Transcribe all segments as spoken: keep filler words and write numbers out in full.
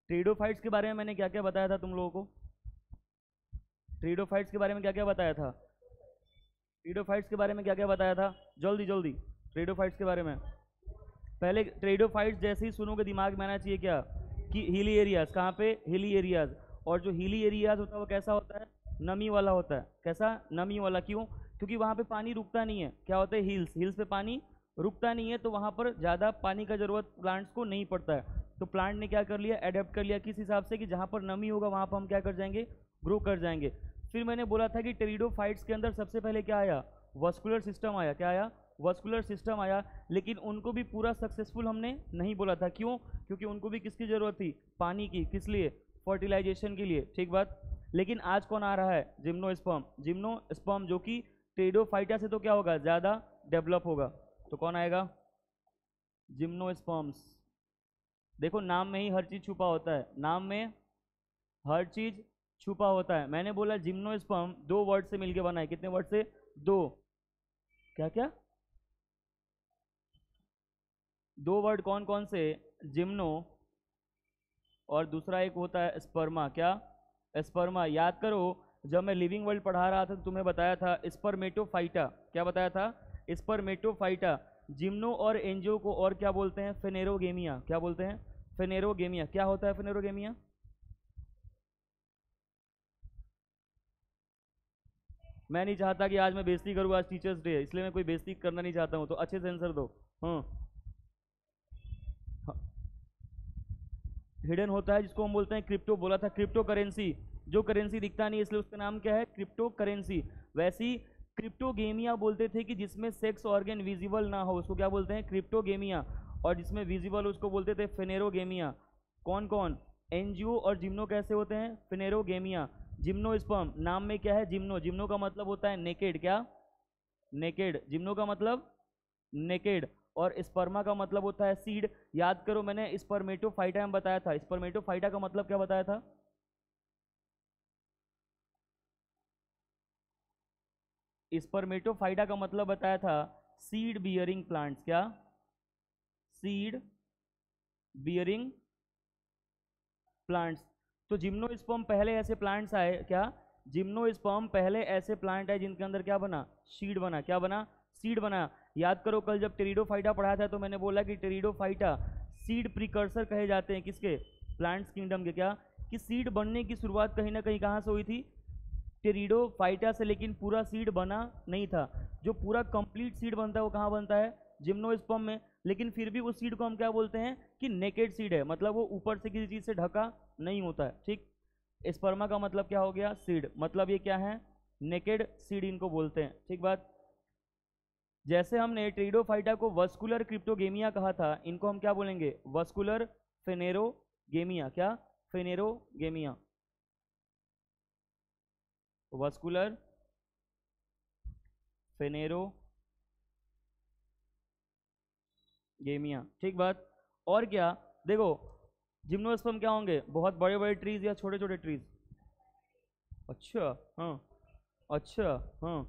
ट्रेडोफाइट्स के बारे में मैंने क्या क्या बताया था तुम लोगों को? ट्रेडोफाइट्स के बारे में क्या क्या बताया था? ट्रेडोफाइट्स के बारे में क्या क्या बताया था? जल्दी जल्दी, ट्रेडोफाइट्स के बारे में। पहले ट्रेडोफाइट्स जैसे ही सुनोगे दिमाग में आना चाहिए क्या, कि हिली एरियाज। कहाँ पे? Hilly areas. और जो हिली एरियाज होता है वो कैसा होता है? नमी वाला होता है। कैसा? नमी वाला। क्यों? क्योंकि वहाँ पे पानी रुकता नहीं है। क्या होता है? हिल्स। हिल्स पे पानी रुकता नहीं है, तो वहाँ पर ज़्यादा पानी का ज़रूरत प्लांट्स को नहीं पड़ता है। तो प्लांट ने क्या कर लिया? अडेप्ट कर लिया किस हिसाब से, कि जहाँ पर नमी होगा वहाँ पर हम क्या कर जाएंगे? ग्रो कर जाएंगे। फिर मैंने बोला था कि टेरिडोफाइट्स के अंदर सबसे पहले क्या आया? वस्कुलर सिस्टम आया। क्या आया? वस्कुलर सिस्टम आया। लेकिन उनको भी पूरा सक्सेसफुल हमने नहीं बोला था। क्यों? क्योंकि उनको भी किसकी ज़रूरत थी? पानी की। किस लिए? फर्टिलाइजेशन के लिए। ठीक बात। लेकिन आज कौन आ रहा है? जिम्नोस्पर्म। जिम्नोस्पर्म जो कि टेरिडोफाइटा से तो क्या होगा? ज़्यादा डेवलप होगा। तो कौन आएगा? जिम्नोस्पर्म्स। देखो नाम में ही हर चीज़ छुपा होता है। नाम में हर चीज़ छुपा होता है। मैंने बोला जिम्नोस्पर्म दो वर्ड से मिलके बना है। कितने वर्ड से? दो। क्या क्या? दो वर्ड कौन कौन से? जिम्नो, और दूसरा एक होता है स्पर्मा। क्या? स्पर्मा। याद करो, जब मैं लिविंग वर्ल्ड पढ़ा रहा था तो तुम्हें बताया था स्पर्मेटोफाइटा। क्या बताया था? स्पर्मेटोफाइटा। जिम्नो और एंजियो को और क्या बोलते हैं? फेनेरोगेमिया। क्या बोलते हैं? फेनेरोगेमिया। क्या होता है फेनेरोगेमिया? मैं नहीं चाहता कि आज मैं बेइज्जती करूँ। आज टीचर्स डे है, इसलिए मैं कोई बेइज्जती करना नहीं चाहता हूँ। तो अच्छे से आंसर दो। हाँ। हिडन होता है जिसको हम बोलते हैं क्रिप्टो। बोला था क्रिप्टो करेंसी। जो करेंसी दिखता नहीं, इसलिए उसका नाम क्या है? Crypto currency. वैसी क्रिप्टोगेमिया बोलते थे कि जिसमें सेक्स ऑर्गन विजिबल ना हो, उसको क्या बोलते हैं? क्रिप्टोगेमिया। और जिसमें विजिबल उसको बोलते थे फेनेरोगेमिया। कौन कौन? एनजीओ और जिम्नो कैसे होते हैं? फेनेरोगेमिया। जिम्नोस्पर्म नाम में क्या है? जिम्नो। जिम्नो का मतलब होता है नेकेड। क्या? नेकेड। जिम्नो का मतलब नेकेड। और स्पर्मा का मतलब होता है सीड। याद करो, मैंने स्पर्मेटोफाइटा में बताया था। स्पर्मेटोफाइटा का मतलब क्या बताया था? स्पर्मेटोफाइटा का मतलब बताया था सीड बियरिंग प्लांट्स। क्या? Seed bearing plants. तो जिम्नोस्पर्म पहले ऐसे प्लांट्स आए। क्या? जिम्नोस्पर्म पहले ऐसे प्लांट है जिनके अंदर क्या बना? सीड बना। क्या बना? सीड बना। याद करो, कल जब टेरिडोफाइटा पढ़ाया था तो मैंने बोला कि टेरिडोफाइटा सीड प्रिकर्सर कहे जाते हैं। किसके? प्लांट्स किंगडम के। क्या? कि सीड बनने की शुरुआत कहीं ना कहीं कहाँ से हुई थी? टेरिडोफाइटा से। लेकिन पूरा सीड बना नहीं था। जो पूरा कंप्लीट सीड बनता है वो कहाँ बनता है? जिम्नोस्पर्म में। लेकिन फिर भी उस सीड को हम क्या बोलते हैं? कि नेकेड सीड है। मतलब वो ऊपर से किसी चीज़ से ढका नहीं होता है। ठीक। स्पर्मा का मतलब क्या हो गया? सीड। मतलब ये क्या है? नेकेड सीड इनको बोलते हैं। ठीक बात। जैसे हमने टेरिडोफाइटा को वस्कुलर क्रिप्टोगेमिया कहा था, इनको हम क्या बोलेंगे? Vascular phanerogamia. क्या? फेनेरोगेमिया। Vascular phanerogamia. ठीक बात। और क्या? देखो, जिम्नोस्पर्म क्या होंगे? बहुत बड़े बड़े ट्रीज या छोटे छोटे ट्रीज? अच्छा। हाँ। अच्छा। हाँ।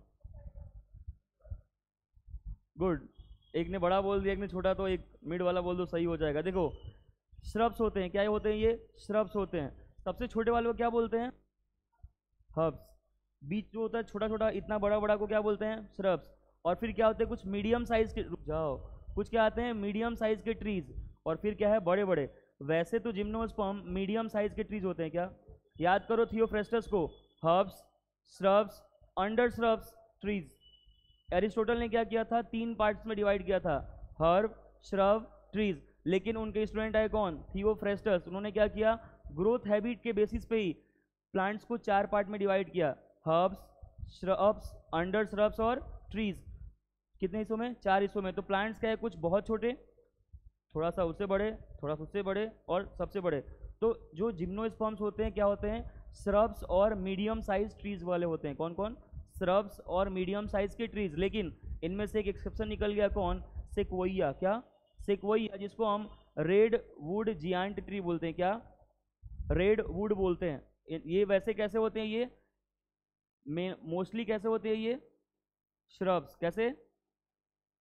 गुड। एक ने बड़ा बोल दिया, एक ने छोटा, तो एक मिड वाला बोल दो, सही हो जाएगा। देखो, श्रब्स होते हैं। क्या होते हैं? ये श्रब्स होते हैं। सबसे छोटे वाले को क्या बोलते हैं? हर्ब्स। बीच जो होता है छोटा छोटा, इतना बड़ा बड़ा को क्या बोलते हैं? श्रब्स। और फिर क्या होते हैं? कुछ मीडियम साइज के, रुक जाओ, कुछ क्या आते हैं? मीडियम साइज के ट्रीज। और फिर क्या है? बड़े बड़े। वैसे तो जिम्नोस्पर्म मीडियम साइज के ट्रीज होते हैं। क्या? याद करो थियोफ्रेस्टस को। Herbs, shrubs, under shrubs, trees. Aristotle ने क्या किया था? तीन पार्ट्स में डिवाइड किया था, हर्ब, श्रब, ट्रीज। लेकिन उनके स्टूडेंट आए कौन? थियोफ्रेस्टस। उन्होंने क्या किया? ग्रोथ हैबिट के बेसिस पे ही प्लांट्स को चार पार्ट में डिवाइड किया, हर्ब्स, श्रब्स, अंडर श्रब्स और ट्रीज। कितने हिस्सों में? चार हिस्सों में। तो प्लांट्स क्या है? कुछ बहुत छोटे, थोड़ा सा उससे बड़े, थोड़ा सा उससे बड़े, और सबसे बड़े। तो जो जिम्नोस्पर्म्स होते हैं क्या होते हैं? श्रब्स और मीडियम साइज ट्रीज वाले होते हैं। कौन कौन? श्रब्स और मीडियम साइज के ट्रीज। लेकिन इनमें से एक एक्सेप्शन निकल गया। कौन? सेक्वोइया। क्या? सेक्वोइया, जिसको हम रेड वुड जियांट ट्री बोलते हैं। क्या? रेड वुड बोलते हैं। ये वैसे कैसे होते हैं? ये मोस्टली कैसे होते हैं? ये श्रब्स। कैसे?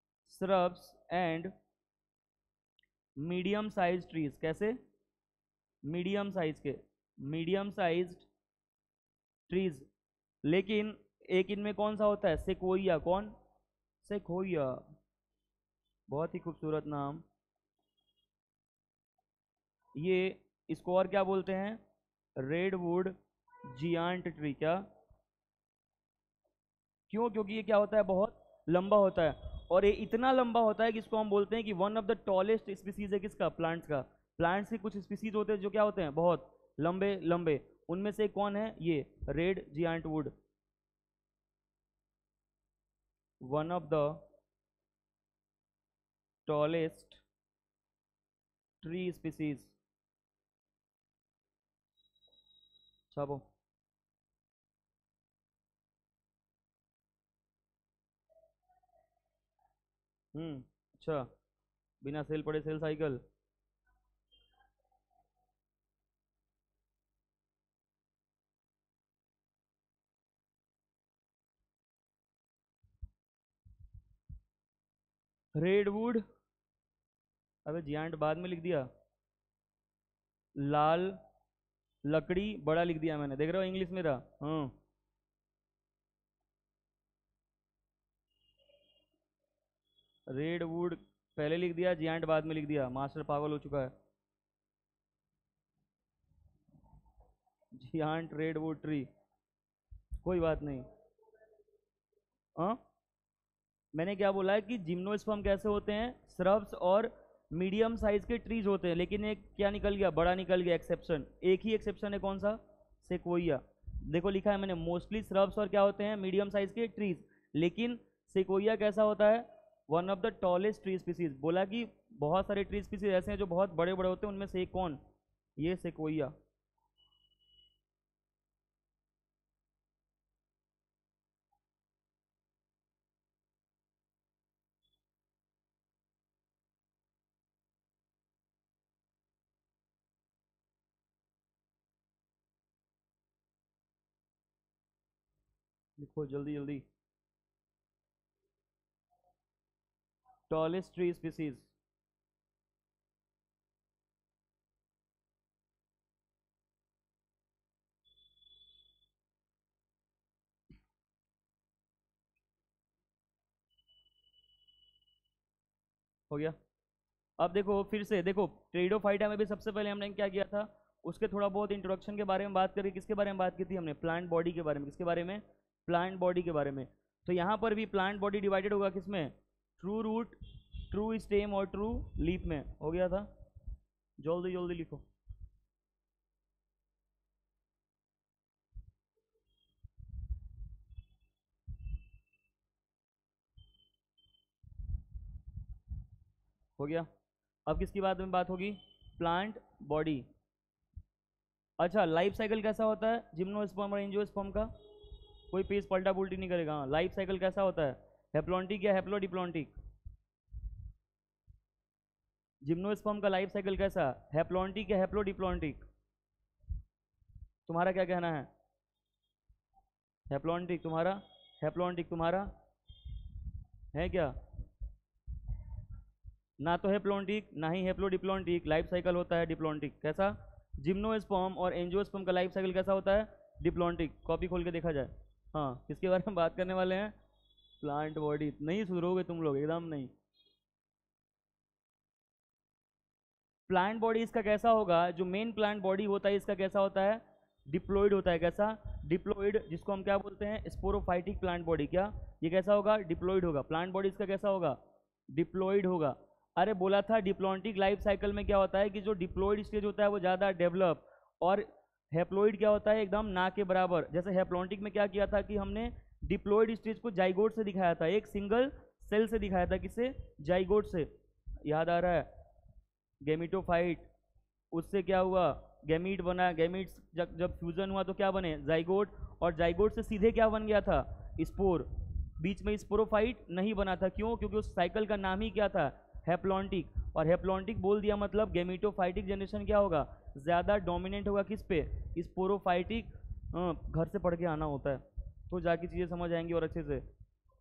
Shrubs and medium size trees. कैसे? मीडियम साइज के, मीडियम साइज ट्रीज। लेकिन एक इनमें कौन सा होता है, सेकोइया। कौन, सेकोइया, बहुत ही खूबसूरत नाम। ये इसको और क्या बोलते हैं, रेडवुड जियांट ट्री। क्या, क्यों, क्योंकि ये क्या होता है, बहुत लंबा होता है, और ये इतना लंबा होता है कि इसको हम बोलते हैं कि one of the tallest species है किसका, प्लांट्स का। प्लांट्स के कुछ स्पीसीज होते हैं जो क्या होते हैं, बहुत लंबे लंबे, उनमें से कौन है, ये red giant wood, one of the tallest tree species. छापो। हम्म, अच्छा, बिना सेल पड़े सेल साइकिल। रेडवुड, अबे जियांट बाद में लिख दिया, लाल लकड़ी बड़ा लिख दिया मैंने, देख रहे हो इंग्लिश मेरा। हाँ, रेडवुड पहले लिख दिया, जियांट बाद में लिख दिया, मास्टर पागल हो चुका है। जियांट रेडवुड ट्री, कोई बात नहीं। हाँ, मैंने क्या बोला है कि जिम्नोस्पर्म कैसे होते हैं, श्रब्स और मीडियम साइज के ट्रीज होते हैं, लेकिन एक क्या निकल गया, बड़ा निकल गया एक्सेप्शन। एक ही एक्सेप्शन है, कौन सा, सेकोइया। देखो लिखा है मैंने, मोस्टली श्रब्स और क्या होते हैं, मीडियम साइज के ट्रीज, लेकिन सेकोइया कैसा होता है, one of the tallest tree species. बोला कि बहुत सारे ट्री स्पीसीज ऐसे हैं जो बहुत बड़े बड़े होते हैं, उनमें से एक कौन, ये सेकोइया। लिखो जल्दी जल्दी, टॉलेस्ट ट्री स्पीसीज। हो गया। अब देखो फिर से देखो, टेरिडोफाइटा में भी सबसे पहले हमने क्या किया था, उसके थोड़ा बहुत इंट्रोडक्शन के बारे में बात करी। किसके बारे में बात की थी हमने, प्लांट बॉडी के बारे में। किसके बारे में, प्लांट बॉडी के बारे में। तो यहाँ पर भी प्लांट बॉडी डिवाइडेड होगा किसमें, ट्रू रूट, ट्रू स्टेम और ट्रू लीफ में। हो गया था, जल्दी जल्दी लिखो। हो गया। अब किसकी बात में बात होगी, प्लांट बॉडी। अच्छा, लाइफ साइकिल कैसा होता है जिम्नोस्पर्म और एंजियोस्पर्म का, कोई पेज पलटा पुल्टी नहीं करेगा। लाइफ साइकिल कैसा होता है, हेप्लॉन्टिक या हेप्लोडिप्लॉन्टिक, जिम्नोस्पर्म का लाइफ साइकिल कैसा, हेप्लॉन्टिक या हेप्लोडिप्लॉन्टिक, तुम्हारा क्या कहना है, हेप्लॉन्टिक तुम्हारा, हेप्लॉन्टिक तुम्हारा है क्या, ना तो हेप्लॉन्टिक ना ही हेप्लोडिप्लॉन्टिक, लाइफ साइकिल होता है डिप्लॉन्टिक। कैसा, जिम्नोस्पर्म और एंजियोस्पर्म का लाइफ साइकिल कैसा होता है, डिप्लॉन्टिक। कॉपी खोल के देखा जाए। हाँ, किसके बारे में बात करने वाले हैं, प्लांट बॉडी। नहीं सुधरोगे तुम लोग, एकदम नहीं। प्लांट बॉडी इसका कैसा होगा, जो मेन प्लांट बॉडी होता है इसका कैसा होता है, डिप्लॉइड होता है। कैसा, डिप्लॉइड, जिसको हम क्या बोलते हैं, स्पोरोफाइटिक प्लांट बॉडी। क्या, ये कैसा होगा, डिप्लॉइड होगा। प्लांट बॉडी इसका कैसा होगा, डिप्लॉइड होगा। अरे बोला था डिप्लॉन्टिक लाइफ साइकिल में क्या होता है कि जो डिप्लॉइड स्टेज होता है वो ज़्यादा डेवलप, और हेप्लॉइड क्या होता है, एकदम ना के बराबर। जैसे हेप्लॉन्टिक में क्या किया था कि हमने डिप्लॉइड स्टेज को जाइगोट से दिखाया था, एक सिंगल सेल से दिखाया था। किससे, जाइगोट से, याद आ रहा है, गेमिटोफाइट। उससे क्या हुआ, गैमीट बना, गैमीट्स जब जब फ्यूजन हुआ तो क्या बने, जाइगोट, और जाइगोट से सीधे क्या बन गया था, स्पोर। बीच में स्पोरोफाइट नहीं बना था, क्यों, क्योंकि उस साइकिल का नाम ही क्या था, हेप्लॉन्टिक। और हेप्लॉन्टिक बोल दिया मतलब गेमिटोफाइटिक जनरेशन क्या होगा, ज़्यादा डोमिनेंट होगा किस पे, स्पोरोफाइटिक। घर से पढ़ के आना होता है तो जाके चीज़ें समझ आएंगी और अच्छे से।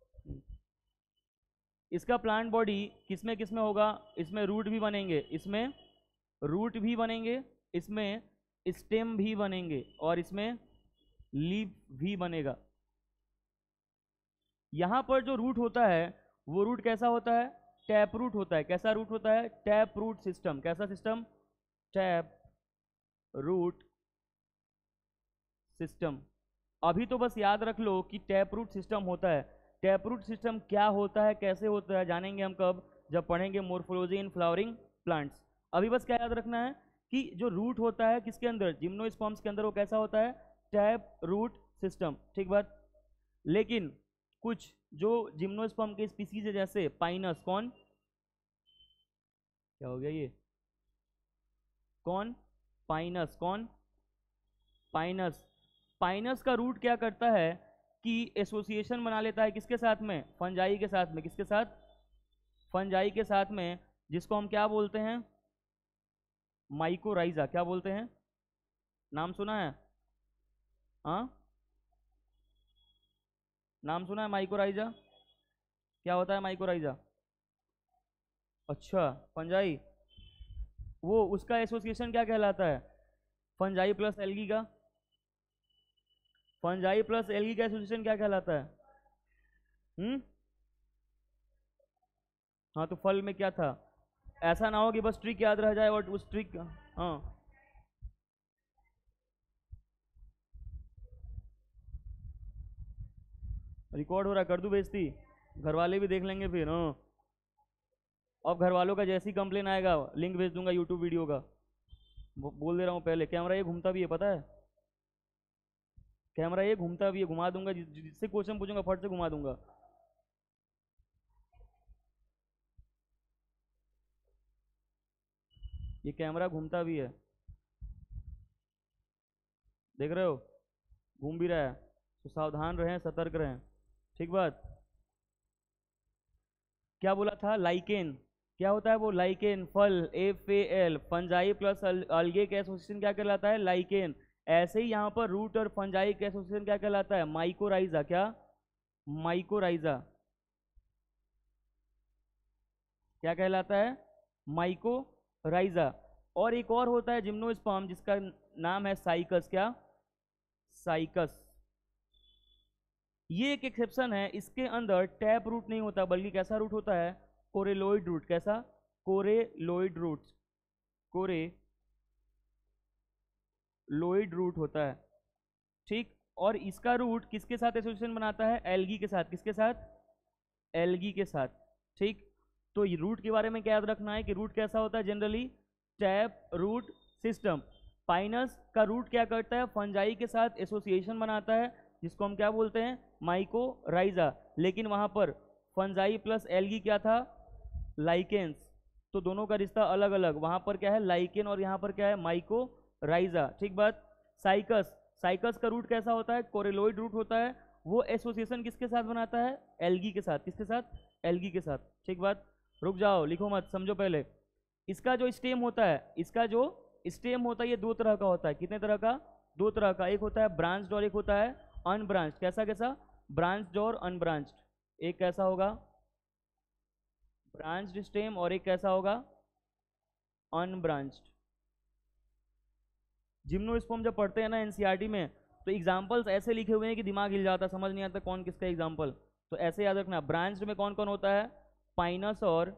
इसका प्लांट बॉडी किसमें किसमें होगा, इसमें रूट भी बनेंगे, इसमें रूट भी बनेंगे, इसमें स्टेम भी बनेंगे और इसमें लीफ भी बनेगा। यहां पर जो रूट होता है वो रूट कैसा होता है? टैप रूट होता है। कैसा रूट होता है? Tap root system. कैसा सिस्टम? Tap root system. अभी तो बस याद रख लो कि टैप रूट सिस्टम होता है। टैप रूट सिस्टम क्या होता है, कैसे होता है, जानेंगे हम कब? जब पढ़ेंगे मोर्फोलॉजी इन फ्लावरिंग प्लांट्स। अभी बस क्या याद रखना है कि जो रूट होता है किसके अंदर? जिम्नोस्पर्म्स के अंदर। वो कैसा होता है? Tap root system. ठीक बात। लेकिन कुछ जो जिम्नोस्पर्म के स्पीसीज है जैसे पाइनस, कौन? क्या हो गया ये? कौन? पाइनस। कौन? पाइनस। पाइनस का रूट क्या करता है कि एसोसिएशन बना लेता है किसके साथ में? फंजाई के साथ में। किसके साथ? फंजाई के साथ में, जिसको हम क्या बोलते हैं? माइकोराइजा। क्या बोलते हैं? नाम सुना है? हाँ, नाम सुना है माइकोराइजा? क्या होता है माइकोराइजा? अच्छा, फंजाई। वो उसका एसोसिएशन क्या कहलाता है? फंजाई प्लस एल्गी का। फंजाई प्लस एल्गी का एसोसिएशन क्या कहलाता है? हम्म हाँ, तो फल में क्या था? ऐसा ना हो कि बस ट्रिक याद रह जाए और उस ट्रिक। हाँ, रिकॉर्ड हो रहा है, कर दूं बेइज्जती? घर वाले भी देख लेंगे फिर। हाँ, अब घर वालों का जैसी कंप्लेन आएगा लिंक भेज दूंगा यूट्यूब वीडियो का। बो- बोल दे रहा हूँ पहले। कैमरा ये घूमता भी है, पता है? कैमरा ये घूमता भी है, घुमा दूंगा। जिस जिससे क्वेश्चन पूछूंगा फट से घुमा दूंगा। ये कैमरा घूमता भी है, देख रहे हो? घूम भी रहा है। तो सावधान रहें, सतर्क रहें। ठीक बात। क्या बोला था? लाइकेन। क्या होता है वो? लाइकेन। फल, F A L. Fungi plus algae का एसोसिएशन क्या कहलाता है? लाइकेन। ऐसे ही यहाँ पर रूट और फंजाई का एसोसिएशन क्या कहलाता है? माइकोराइजा। क्या? माइकोराइजा। क्या कहलाता है? माइकोराइजा। और एक और होता है जिम्नोस्पर्म, जिसका नाम है साइकस। क्या? साइकस। ये एक एक्सेप्शन है, इसके अंदर टैप रूट नहीं होता, बल्कि कैसा रूट होता है? Coralloid root. कैसा? Coralloid root. कोरेलोइड रूट होता है। ठीक। और इसका रूट किसके साथ एसोसिएशन बनाता है? एल्गी के साथ। किसके साथ? एल्गी के साथ। ठीक। तो ये रूट के बारे में क्या याद रखना है कि रूट कैसा होता है generally? Tap root system. Pinus का रूट क्या करता है? फंजाई के साथ एसोसिएशन बनाता है, जिसको हम क्या बोलते हैं? माइकोराइजा। लेकिन वहां पर फंजाई प्लस एल्गी क्या था? लाइकेंस। तो दोनों का रिश्ता अलग अलग। वहां पर क्या है? लाइकेन, और यहाँ पर क्या है? माइकोराइजा। ठीक बात। साइकस। साइकस का रूट कैसा होता है? कोरेलोइड रूट होता है। वो एसोसिएशन किसके साथ बनाता है? एल्गी के साथ। किसके साथ? एल्गी के साथ। ठीक बात। रुक जाओ, लिखो मत, समझो पहले। इसका जो स्टेम होता है, इसका जो स्टेम होता है, ये दो तरह का होता है। कितने तरह का? दो तरह का। एक होता है ब्रांच्ड और एक होता है अनब्रांच्ड। कैसा कैसा? ब्रांच्ड और अनब्रांच्ड। एक कैसा होगा? ब्रांच्ड स्टेम, और एक कैसा होगा? अनब्रांच्ड। जिम्नोस्पर्म जब पढ़ते हैं ना एनसीईआरटी में, तो एग्जांपल्स ऐसे लिखे हुए हैं कि दिमाग हिल जाता, समझ नहीं आता कौन किसका एग्जांपल। तो ऐसे याद रखना। ब्रांच्ड में कौन कौन होता है? पाइनस और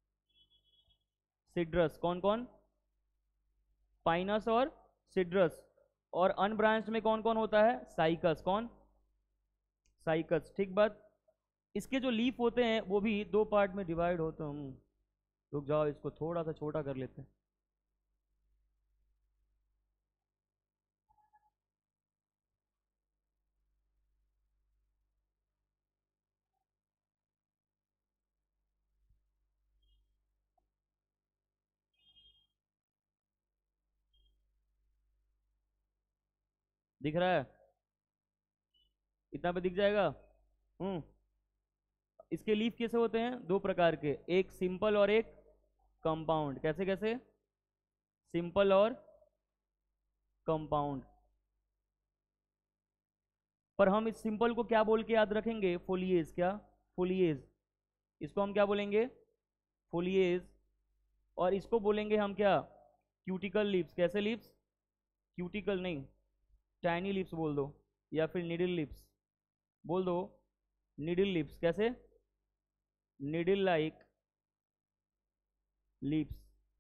सिड्रस। कौन कौन? पाइनस और सिड्रस। और अनब्रांच्ड में कौन कौन होता है? साइकस। कौन? साइकस। ठीक बात। इसके जो लीफ होते हैं वो भी दो पार्ट में डिवाइड होते हैं। रुक जाओ, इसको थोड़ा सा छोटा कर लेते हैं। दिख रहा है? इतना पे दिख जाएगा। हम्म इसके लीफ कैसे होते हैं? दो प्रकार के, एक सिंपल और एक कंपाउंड। कैसे कैसे? सिंपल और कंपाउंड। पर हम इस सिंपल को क्या बोल के याद रखेंगे? फोलिएज। क्या? फोलिएज। इसको हम क्या बोलेंगे? फोलिएज। और इसको बोलेंगे हम क्या? क्यूटिकल लिप्स, कैसे लिप्स? क्यूटिकल नहीं, टाइनी लिप्स बोल दो, या फिर निडिल लिप्स बोल दो, निडिल लिप्स, कैसे? Needle like lips.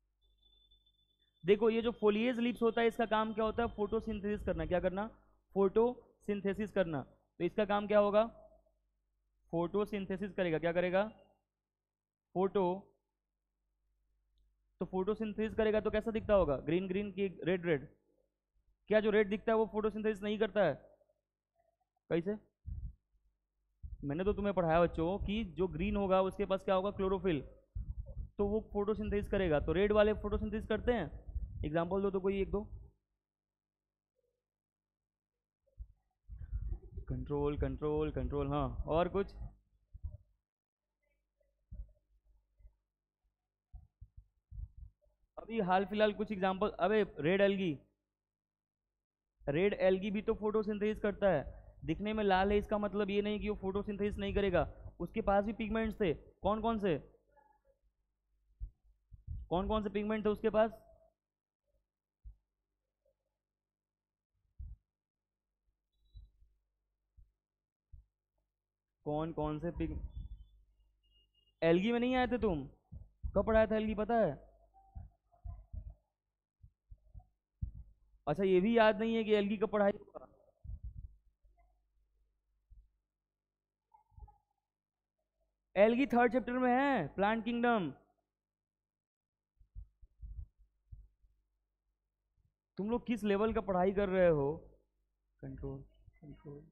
देखो ये जो फोलिएज लिप्स होता है इसका काम क्या होता है? फोटोसिंथेसिस करना। क्या करना? फोटोसिंथेसिस करना। तो इसका काम क्या होगा? फोटोसिंथेसिस करेगा। क्या करेगा? फोटो। तो फोटोसिंथेसिस करेगा तो कैसा दिखता होगा? ग्रीन ग्रीन की रेड रेड। क्या जो रेड दिखता है वो फोटोसिंथेसिस नहीं करता है? कैसे? मैंने तो तुम्हें पढ़ाया बच्चों कि जो ग्रीन होगा उसके पास क्या होगा? क्लोरोफिल, तो वो फोटोसिंथेसिस करेगा। तो रेड वाले फोटोसिंथेसिस करते हैं? एग्जांपल दो तो कोई एक दो। कंट्रोल कंट्रोल कंट्रोल, हाँ और कुछ? अभी हाल फिलहाल कुछ एग्जांपल। अबे रेड एल्गी, रेड एल्गी भी तो फोटोसिंथेसिस करता है। दिखने में लाल है इसका मतलब ये नहीं कि वो फोटोसिंथेसिस नहीं करेगा, उसके पास भी पिगमेंट्स थे। कौन कौन से? कौन कौन से पिगमेंट थे उसके पास? कौन कौन से पिग एल्गी में नहीं आए थे तुम? कब पढ़ाया था एल्गी, पता है? अच्छा ये भी याद नहीं है कि एल्गी कब पढ़ाई होगा? एल्गी थर्ड चैप्टर में है, प्लांट किंगडम। तुम लोग किस लेवल का पढ़ाई कर रहे हो? कंट्रोल कंट्रोल,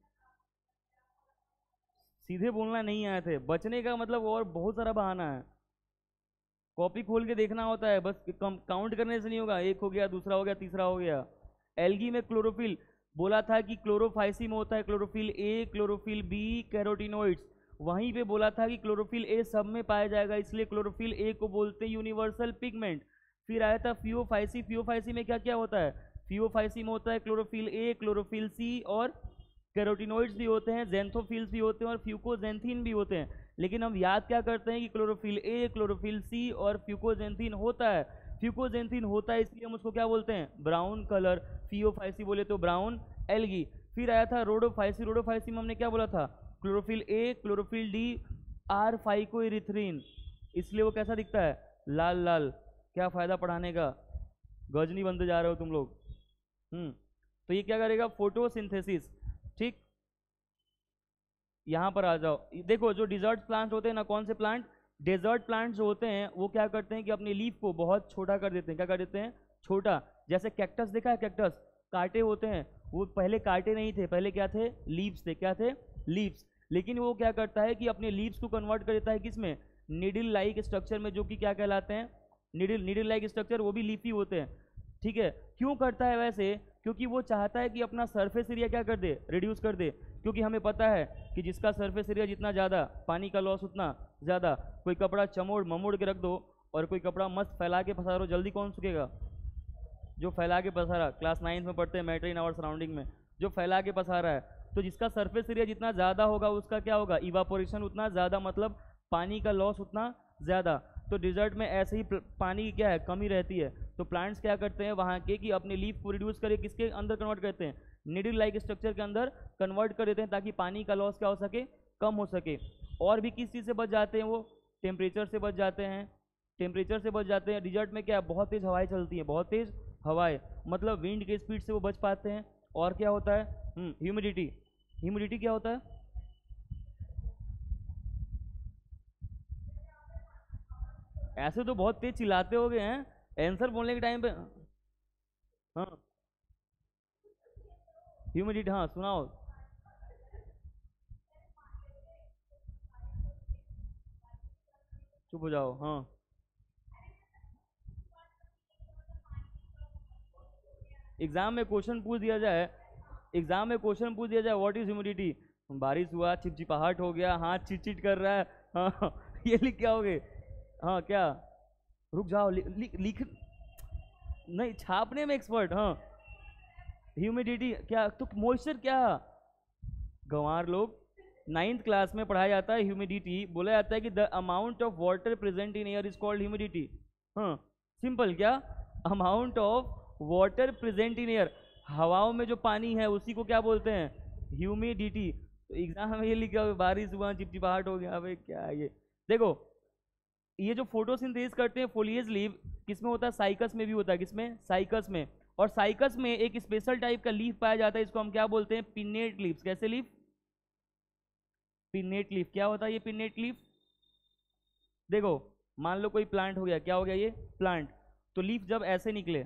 सीधे बोलना नहीं आए थे, बचने का मतलब और बहुत सारा बहाना है। कॉपी खोल के देखना होता है, बस कम काउंट करने से नहीं होगा। एक हो गया, दूसरा हो गया, तीसरा हो गया। एल्गी में क्लोरोफिल बोला था कि क्लोरोफाइसिम होता है, chlorophyll A, chlorophyll B, carotenoids. वहीं पे बोला था कि क्लोरोफिल ए सब में पाया जाएगा, इसलिए क्लोरोफिल ए को बोलते हैं यूनिवर्सल पिगमेंट। फिर आया था फियोफाइसी। फियोफाइसी में क्या क्या होता है? फियोफाइसी में होता है क्लोरोफिल ए, क्लोरोफिल सी और कैरोटिनोइड्स भी होते हैं, जेंथोफिल्स भी होते हैं और फ्यूकोजेंथिन भी होते हैं। लेकिन हम याद क्या करते हैं कि क्लोरोफिल ए, क्लोरोफिल सी और फ्यूकोजेंथिन होता है। फ्यूकोजेंथिन होता है इसलिए हम उसको क्या बोलते हैं? Brown colour. फियोफाइसी बोले तो ब्राउन एल्गी। फिर आया था रोडोफाइसी। रोडोफाइसी में हमने क्या बोला था? Chlorophyll A, chlorophyll D, or phycoerythrin, इसलिए वो कैसा दिखता है? लाल लाल। क्या फायदा पढ़ाने का, गजनी बनते जा रहे हो तुम लोग। हम्म तो ये क्या करेगा? फोटोसिंथेसिस। ठीक, यहाँ पर आ जाओ। देखो जो डिजर्ट प्लांट होते हैं ना, कौन से प्लांट? डेजर्ट प्लांट्स जो होते हैं वो क्या करते हैं कि अपनी लीफ को बहुत छोटा कर देते हैं। क्या कर देते हैं? छोटा। जैसे कैक्टस, देखा है कैक्टस? कांटे होते हैं, वो पहले कांटे नहीं थे, पहले क्या थे? लीव्स थे। क्या थे? लीव्स। लेकिन वो क्या करता है कि अपने लीव्स को कन्वर्ट कर देता है किस में? निडिल लाइक स्ट्रक्चर में, जो कि क्या कहलाते हैं? निडिल निडिल लाइक स्ट्रक्चर, वो भी लीफी होते हैं। ठीक है, क्यों करता है वैसे? क्योंकि वो चाहता है कि अपना सरफेस एरिया क्या कर दे? रिड्यूस कर दे। क्योंकि हमें पता है कि जिसका सरफेस एरिया जितना ज़्यादा, पानी का लॉस उतना ज़्यादा। कोई कपड़ा चमोड़ ममोड़ के रख दो और कोई कपड़ा मस्त फैला के पसारो, जल्दी कौन सूखेगा? जो फैला के पसारा, क्लास नाइन्थ में पढ़ते हैं मैटर इन आवर सराउंडिंग में, जो फैला के पसारा है। तो जिसका सरफेस एरिया जितना ज़्यादा होगा उसका क्या होगा? इवापोरेशन उतना ज़्यादा, मतलब पानी का लॉस उतना ज़्यादा। तो डिजर्ट में ऐसे ही पानी की क्या है? कमी रहती है। तो प्लांट्स क्या करते हैं वहाँ के कि अपने लीफ को रिड्यूस करके किसके अंदर कन्वर्ट करते हैं? निडिल लाइक स्ट्रक्चर के अंदर कन्वर्ट कर देते हैं, ताकि पानी का लॉस क्या हो सके? कम हो सके। और भी किस चीज़ से बच जाते हैं वो? टेम्परेचर से बच जाते हैं। टेम्परेचर से बच जाते हैं। डिजर्ट में क्या है? बहुत तेज़ हवाएं चलती हैं, बहुत तेज़ हवाएं, मतलब विंड के स्पीड से वो बच पाते हैं। और क्या होता है? ह्यूमिडिटी। ह्यूमिडिटी क्या होता है? ऐसे तो बहुत तेज चिल्लाते हो गए हैं आंसर बोलने के टाइम पे। हाँ, ह्यूमिडिटी, हाँ सुनाओ। चुप हो जाओ, हाँ। एग्जाम में क्वेश्चन पूछ दिया जाए, एग्जाम में क्वेश्चन पूछ दिया जाए व्हाट इज ह्यूमिडिटी, बारिश हुआ, चिपचिपाहट हो गया, हाथ चिट कर रहा है, हाँ ये लिख क्या होगे? हाँ क्या? रुक जाओ, लि, लि, लिख नहीं, छापने में एक्सपर्ट, हाँ। ह्यूमिडिटी क्या? तो मॉइस्चर क्या? गंवार लोग, नाइन्थ क्लास में पढ़ाया जाता है ह्यूमिडिटी, बोला जाता है कि the amount of water present in air is called humidity. हाँ सिंपल। क्या? Amount of water present in air, हवाओं में जो पानी है उसी को क्या बोलते हैं, ह्यूमिडिटी। तो एग्जाम में ये लिखा हुआ बारिश हुआ चिपचिपाहट हो गया, अबे क्या है ये। देखो ये जो फोटोसिंथेसिस करते हैं फोलिएज लीव, किसमें होता है, साइकस में भी होता है, किसमें, साइकस में। और साइकस में एक स्पेशल टाइप का लीफ पाया जाता है, इसको हम क्या बोलते हैं, पिन्नेट लीव्स। कैसे लीफ, पिन्नेट लीफ। क्या होता है ये पिन्नेट लीफ, देखो मान लो कोई प्लांट हो गया, क्या हो गया ये प्लांट, तो लीफ जब ऐसे निकले,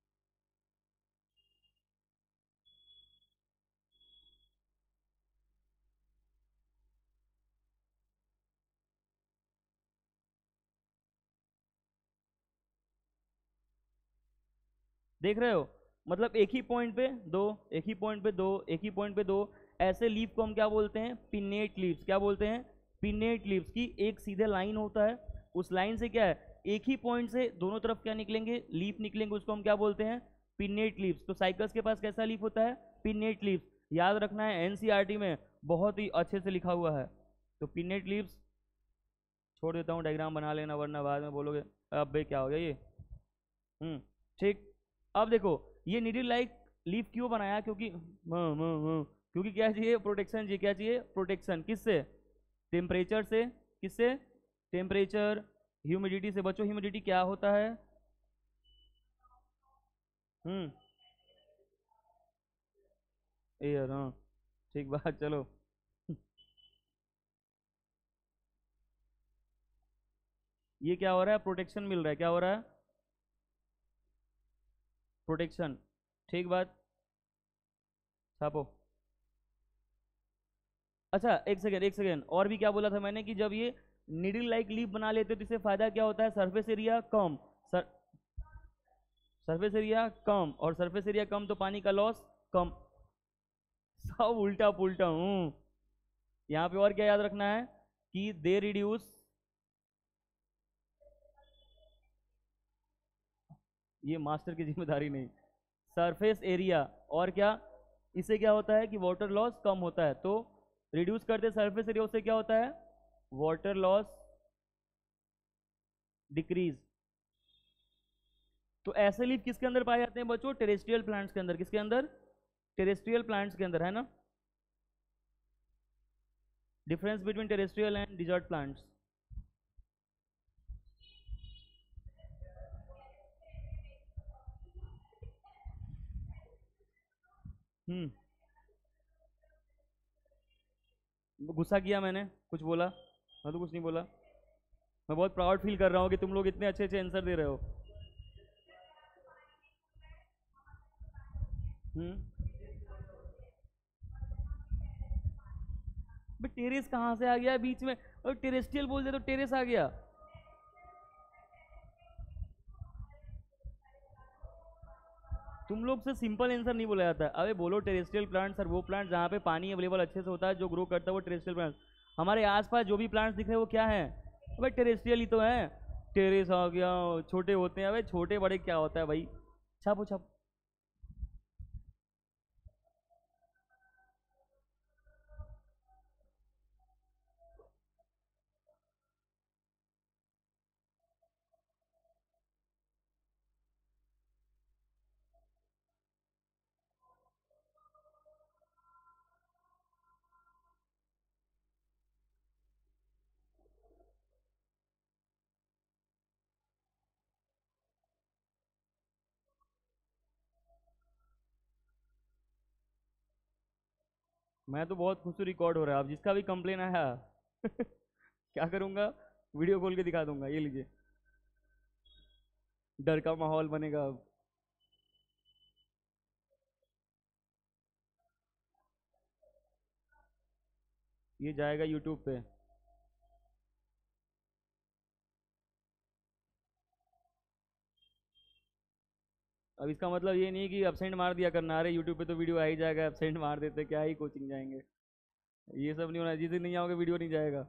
देख रहे हो, मतलब एक ही पॉइंट पे दो, एक ही पॉइंट पे दो, एक ही पॉइंट पे दो, ऐसे लीफ को हम क्या बोलते हैं, पिन्नेट लीव्स। क्या बोलते हैं, पिन्नेट लीव्स की एक सीधे लाइन होता है, उस लाइन से क्या है, एक ही पॉइंट से दोनों तरफ क्या निकलेंगे, लीफ निकलेंगे, उसको हम क्या बोलते हैं, पिन्नेट लीव्स। तो साइकस के पास कैसा लीफ होता है, पिन्नेट लीव्स। याद रखना है एनसीईआरटी में बहुत ही अच्छे से लिखा हुआ है। तो पिन्नेट लीव्स, छोड़ देता हूँ, डायग्राम बना लेना वरना बाद में बोलोगे अब भाई क्या हो गया ये। हम्म, ठीक। अब देखो ये निडिल लाइक लीफ क्यों बनाया, क्योंकि हाँ, हाँ, हाँ, क्योंकि क्या चाहिए, प्रोटेक्शन चाहिए। क्या चाहिए, प्रोटेक्शन। किससे, टेम्परेचर से। किससे, टेम्परेचर, ह्यूमिडिटी से। बच्चों ह्यूमिडिटी क्या होता है, हम्म, एयर, हाँ, ठीक बात, चलो। ये क्या हो रहा है, प्रोटेक्शन मिल रहा है, क्या हो रहा है, प्रोटेक्शन, ठीक बात, छापो। अच्छा एक सेकेंड, एक सेकेंड, और भी क्या बोला था मैंने, कि जब ये निडल लाइक लीफ बना लेते हो तो इससे फायदा क्या होता है, सरफेस एरिया कम, सर, सरफेस एरिया कम, और सरफेस एरिया कम तो पानी का लॉस कम। सब उल्टा पुल्टा हूँ। यहाँ पे और क्या याद रखना है, कि दे रिड्यूस, ये मास्टर की जिम्मेदारी नहीं, सरफेस एरिया, और क्या, इससे क्या होता है कि वाटर लॉस कम होता है, तो रिड्यूस करते सरफेस एरिया, उससे क्या होता है, वाटर लॉस डिक्रीज। तो ऐसे लीफ किसके अंदर पाए जाते हैं बच्चों, टेरेस्ट्रियल प्लांट्स के अंदर। किसके अंदर, टेरेस्ट्रियल प्लांट्स के अंदर, है ना। Difference between terrestrial and desert plants. हम्म, गुस्सा किया मैंने, कुछ बोला, मैं तो कुछ नहीं बोला। मैं बहुत प्राउड फील कर रहा हूँ कि तुम लोग इतने अच्छे अच्छे आंसर दे रहे हो। हम्म, बट टेरेस कहाँ से आ गया बीच में, और टेरेस्ट्रियल बोल दे तो टेरेस आ गया। तुम लोग से सिंपल आंसर नहीं बोला जाता है, अबे बोलो टेरेस्ट्रियल प्लांट्स, और वो प्लांट जहाँ पे पानी अवेलेबल अच्छे से होता है, जो ग्रो करता है, वो टेरेस्ट्रियल प्लांट्स। हमारे आसपास जो भी प्लांट्स दिख रहे हैं वो क्या है, अबे टेरेस्ट्रियल ही तो है। टेरेस आ गया, छोटे होते हैं, अबे छोटे बड़े क्या होता है भाई, छापो छापो। मैं तो बहुत खुश हूँ, रिकॉर्ड हो रहा है, अब जिसका भी कंप्लेन आया क्या करूँगा, वीडियो कॉल के दिखा दूंगा, ये लीजिए, डर का माहौल बनेगा अब। ये जाएगा यूट्यूब पे। अब इसका मतलब ये नहीं कि एब्सेंट मार दिया करना, अरे यूट्यूब पे तो वीडियो आ ही जाएगा, एब्सेंट मार देते क्या ही कोचिंग जाएंगे, ये सब नहीं होना, जिस दिन नहीं आओगे वीडियो नहीं जाएगा।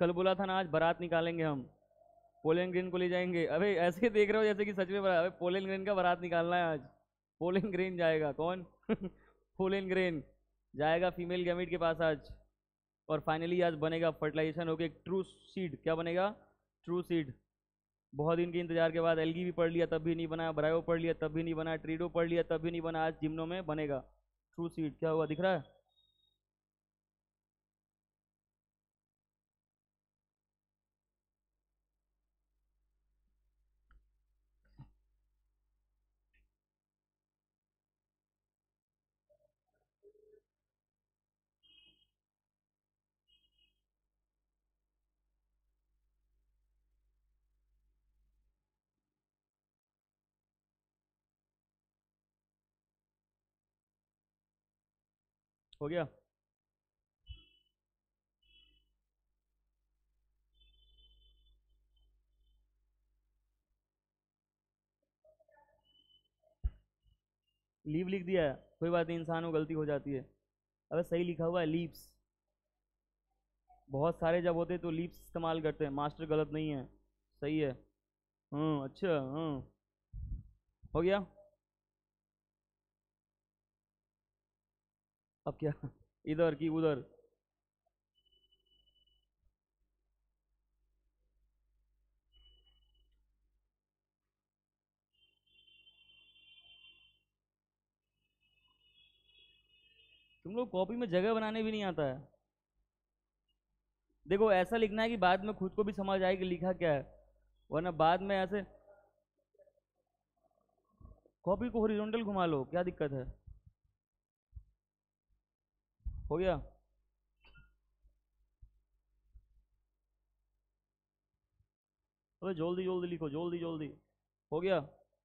कल बोला था ना आज बारात निकालेंगे हम, पोलेन ग्रेन को ले जाएंगे। अबे ऐसे देख रहे हो जैसे कि सच में बारात, अबे पोलेन ग्रेन का बारात निकालना है आज। पोलेन ग्रेन जाएगा कौन? पोलेन ग्रेन जाएगा फीमेल गैमेट के पास आज, और फाइनली आज बनेगा फर्टिलाइजेशन होके एक ट्रू सीड। क्या बनेगा? True seed. बहुत दिन के इंतजार के बाद एल्गी भी पढ़ लिया तब भी नहीं बना, ब्रायो पढ़ लिया तब भी नहीं बना, ट्रीडो पढ़ लिया तब भी नहीं बना, आज जिम्नो में बनेगा ट्रू सीड। क्या हुआ दिख रहा है? हो गया? लीव लिख दिया है, कोई बात नहीं, इंसान को गलती हो जाती है। अबे सही लिखा हुआ है लीव्स। बहुत सारे जब होते तो लीव्स इस्तेमाल करते हैं, मास्टर गलत नहीं है, सही है। हाँ अच्छा, हाँ हो गया। अब क्या? इधर की उधर? तुम लोग कॉपी में जगह बनाने भी नहीं आता है। देखो ऐसा लिखना है कि बाद में खुद को भी समझ आए कि लिखा क्या है, वरना बाद में ऐसे कॉपी को हॉरिजॉन्टल घुमा लो, क्या दिक्कत है? हो गया? अबे जल्दी जल्दी लिखो, जल्दी जल्दी। हो गया?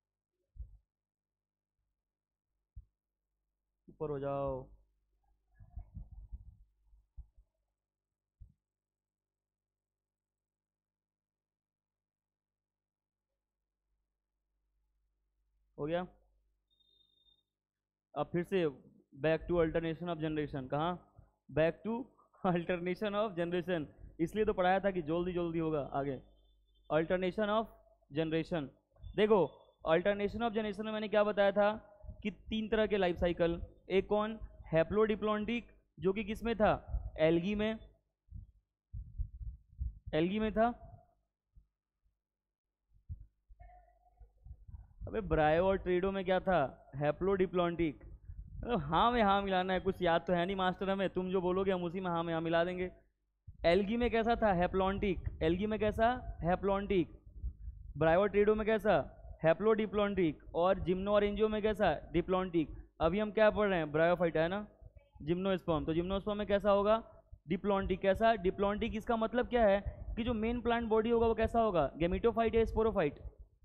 ऊपर हो जाओ। हो गया? अब फिर से back to alternation of generation. कहाँ? Back to alternation of generation. इसलिए तो पढ़ाया था कि जल्दी जल्दी होगा आगे। Alternation of generation. देखो अल्टरनेशन ऑफ जनरेशन में मैंने क्या बताया था कि तीन तरह के लाइफ साइकिल। एक कौन? हैप्लोडिप्लॉन्टिक, जो कि किस में था? एल्गी में। एल्गी में था। अबे ब्रायो और ट्रेडो में क्या था? हैप्लोडिप्लॉन्टिक। तो हाँ में हाँ मिलाना है, कुछ याद तो है नहीं मास्टर हमें, तुम जो बोलोगे हम उसी में हाँ में हाँ मिला देंगे। एल्गी में कैसा था? हैप्लॉन्टिक। एल्गी में कैसा? हैप्लॉन्टिक। ब्रायो ट्रेडो में कैसा? हैप्लोडिप्लॉन्टिक। और जिम्नो और एंजियो में कैसा? डिप्लॉन्टिक। अभी हम क्या पढ़ रहे हैं? ब्रायोफाइट है ना, जिम्नोस्पर्म। तो जिम्नोस्पर्म में कैसा होगा? डिप्लॉन्टिक। कैसा? डिप्लॉन्टिक। इसका मतलब क्या है कि जो मेन प्लांट बॉडी होगा वो कैसा होगा? गेमिटोफाइट या स्पोरोफाइट?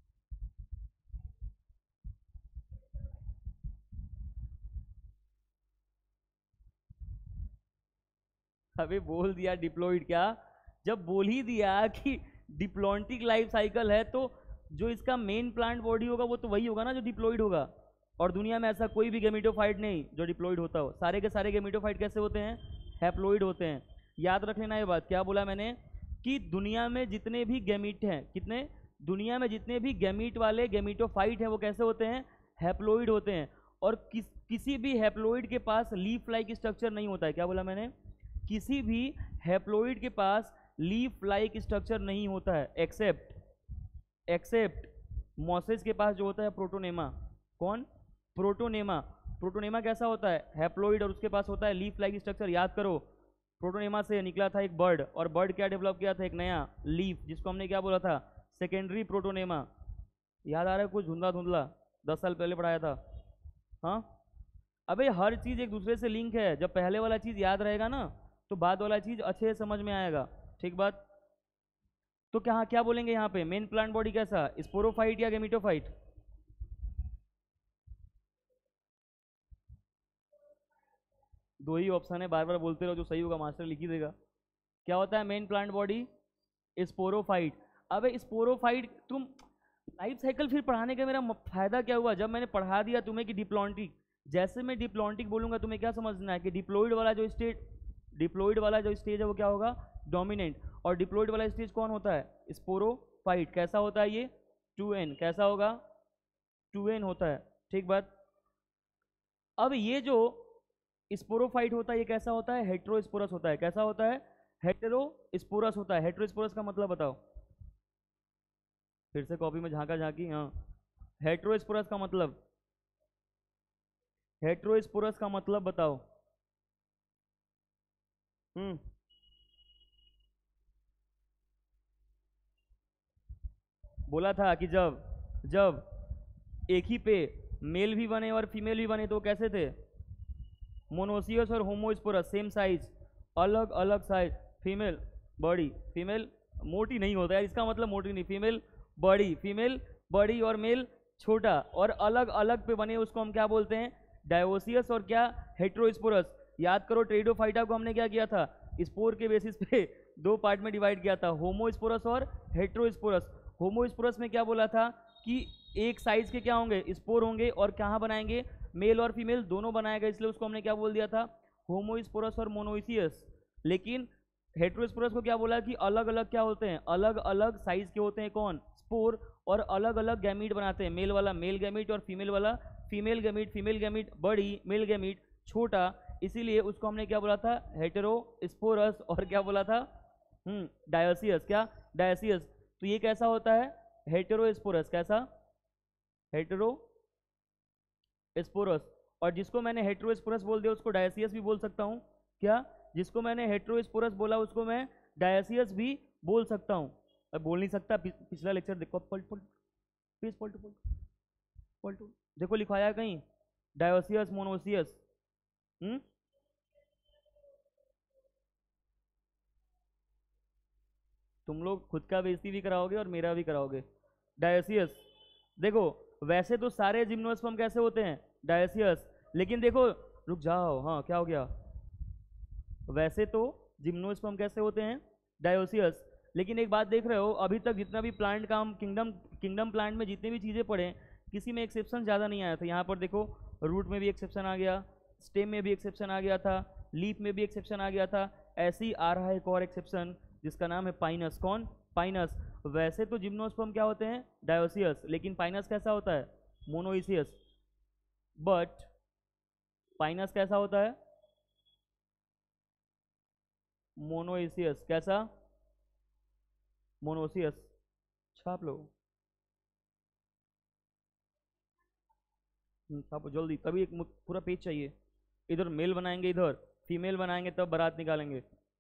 अबे बोल दिया डिप्लॉइड। क्या? जब बोल ही दिया कि डिप्लॉन्टिक लाइफ साइकिल है तो जो इसका मेन प्लांट बॉडी होगा वो तो वही होगा ना जो डिप्लॉइड होगा। और दुनिया में ऐसा कोई भी गेमिटोफाइट नहीं जो डिप्लॉइड होता हो। सारे के सारे गेमिटोफाइट कैसे होते हैं? हैप्लॉइड होते हैं। याद रख लेना ये बात। क्या बोला मैंने? कि दुनिया में जितने भी गैमीट हैं, कितने? दुनिया में जितने भी गैमीट वाले गेमिटोफाइट हैं वो कैसे होते हैं? हैप्लॉइड होते हैं। और किस किसी भी हैप्लॉइड के पास लीफ लाइक स्ट्रक्चर नहीं होता है। क्या बोला मैंने? किसी भी हैप्लॉइड के पास लीफ लाइक स्ट्रक्चर नहीं होता है, एक्सेप्ट एक्सेप्ट मॉसेस के पास जो होता है प्रोटोनेमा। कौन? प्रोटोनेमा। प्रोटोनेमा कैसा होता है? हैप्लॉइड, और उसके पास होता है लीफ लाइक स्ट्रक्चर। याद करो, प्रोटोनेमा से निकला था एक बर्ड, और बर्ड क्या डेवलप किया था? एक नया लीफ, जिसको हमने क्या बोला था? Secondary protonema. याद आ रहा है कुछ धुंधला धुंधला? दस साल पहले पढ़ाया था। हाँ। अबे हर चीज़ एक दूसरे से लिंक है। जब पहले वाला चीज़ याद रहेगा ना तो बाद वाला चीज़ अच्छे से समझ में आएगा। ठीक बात? तो क्या क्या बोलेंगे यहाँ पे? मेन प्लांट बॉडी कैसा? स्पोरोफाइट या गेमिटोफाइट? दो ही ऑप्शन है, बार बार बोलते रहो, जो सही होगा मास्टर लिख ही देगा। क्या होता है मेन प्लांट बॉडी? स्पोरोफाइट। अबे स्पोरोफाइट तुम लाइफ साइकिल फिर पढ़ाने का मेरा म- फायदा क्या हुआ? जब मैंने पढ़ा दिया तुम्हें कि डिप्लॉन्टिक, जैसे मैं डिप्लॉन्टिक बोलूंगा तुम्हें क्या समझना है कि डिप्लॉइड वाला जो स्टेट डिप्लॉइड वाला जो स्टेज है वो क्या होगा, डोमिनेंट। और डिप्लॉइड वाला स्टेज कौन होता है, स्पोरोफाइट। कैसा होता है ये, टू एन, कैसा होगा, टू एन होता है, ठीक बात। अब ये जो स्पोरोफाइट होता है ये कैसा होता है, हेटेरोस्पोरस होता है। कैसा होता है, हेटेरोस्पोरस होता है। हेटेरोस्पोरस का मतलब बताओ, फिर से कॉपी में झांका झांकी, हाँ। हेटेरोस्पोरस का मतलब, हेटेरोस्पोरस का मतलब बताओ। हम्म बोला था कि जब जब एक ही पे मेल भी बने और फीमेल भी बने तो कैसे थे, मोनोसियस और होमोस्पोरस, सेम साइज, अलग अलग साइज। फीमेल बड़ी, फीमेल मोटी नहीं होता है, इसका मतलब मोटी नहीं, फीमेल बड़ी, फीमेल बड़ी और मेल छोटा, और अलग अलग पे बने उसको हम क्या बोलते हैं, डायोसियस और क्या, हेटेरोस्पोरस। याद करो टेरिडोफाइटा को हमने क्या किया था, स्पोर के बेसिस पे दो पार्ट में डिवाइड किया था, होमोस्पोरस और हेटेरोस्पोरस। होमोस्पोरस में क्या बोला था कि एक साइज के क्या होंगे, स्पोर होंगे, और कहाँ बनाएंगे, मेल और फीमेल दोनों बनाएगा, इसलिए उसको हमने क्या बोल दिया था, होमोस्पोरस और मोनोइसियस। लेकिन हेटेरोस्पोरस को क्या बोला कि अलग अलग क्या होते हैं, अलग अलग साइज के होते हैं, कौन, स्पोर, और अलग अलग गैमीट बनाते हैं, मेल वाला मेल गैमीट और फीमेल वाला फीमेल गैमीट। फीमेल गैमीट बड़ी, मेल गैमीट छोटा, इसीलिए उसको हमने क्या बोला था, हेटेरोस्पोरस, और क्या बोला था, हम्म डायोसियस, क्या, डायोसियस। तो ये कैसा होता है, हेटेरोस्पोरस, कैसा, हेटेरोस्पोरस। और जिसको मैंने हेटेरोस्पोरस बोल दिया उसको डायोसियस भी बोल सकता हूँ, क्या, जिसको मैंने हेटेरोस्पोरस बोला उसको मैं डायोसियस भी बोल सकता हूँ। अब बोल नहीं सकता, पि, पिछला लेक्चर देखो, पलट पलट प्लीज पलटो पलटो पलटो, देखो लिखाया है कहीं, डायोसियस, मोनोसियस। हम्म तुम लोग खुद का बेइज्जती भी कराओगे और मेरा भी कराओगे। डायोसियस, देखो वैसे तो सारे जिम्नोस्पर्म कैसे होते हैं, डायोसियस, लेकिन देखो, रुक जाओ, हाँ क्या हो गया, वैसे तो जिम्नोस्पर्म कैसे होते हैं, डायोसियस। लेकिन एक बात देख रहे हो, अभी तक जितना भी प्लांट का हम किंगडम किंगडम प्लांट में जितनी भी चीज़ें पढ़े, किसी में एक्सेप्शन ज़्यादा नहीं आया था। यहाँ पर देखो, रूट में भी एक्सेप्शन आ गया, स्टेम में भी एक्सेप्शन आ गया था, लीफ में भी एक्सेप्शन आ गया था, ऐसे ही आ रहा है एक और एक्सेप्शन जिसका नाम है पाइनस। कौन, पाइनस। वैसे तो जिम्नोस्पर्म क्या होते हैं, डायोसियस, लेकिन पाइनस कैसा होता है, मोनोइसियस। बट पाइनस कैसा होता है, मोनोइसियस, कैसा, मोनोसियस। छाप लो, हम्म, छापो जल्दी, तभी एक मु- पूरा पेज चाहिए। इधर मेल बनाएंगे, इधर फीमेल बनाएंगे, तब बारात निकालेंगे।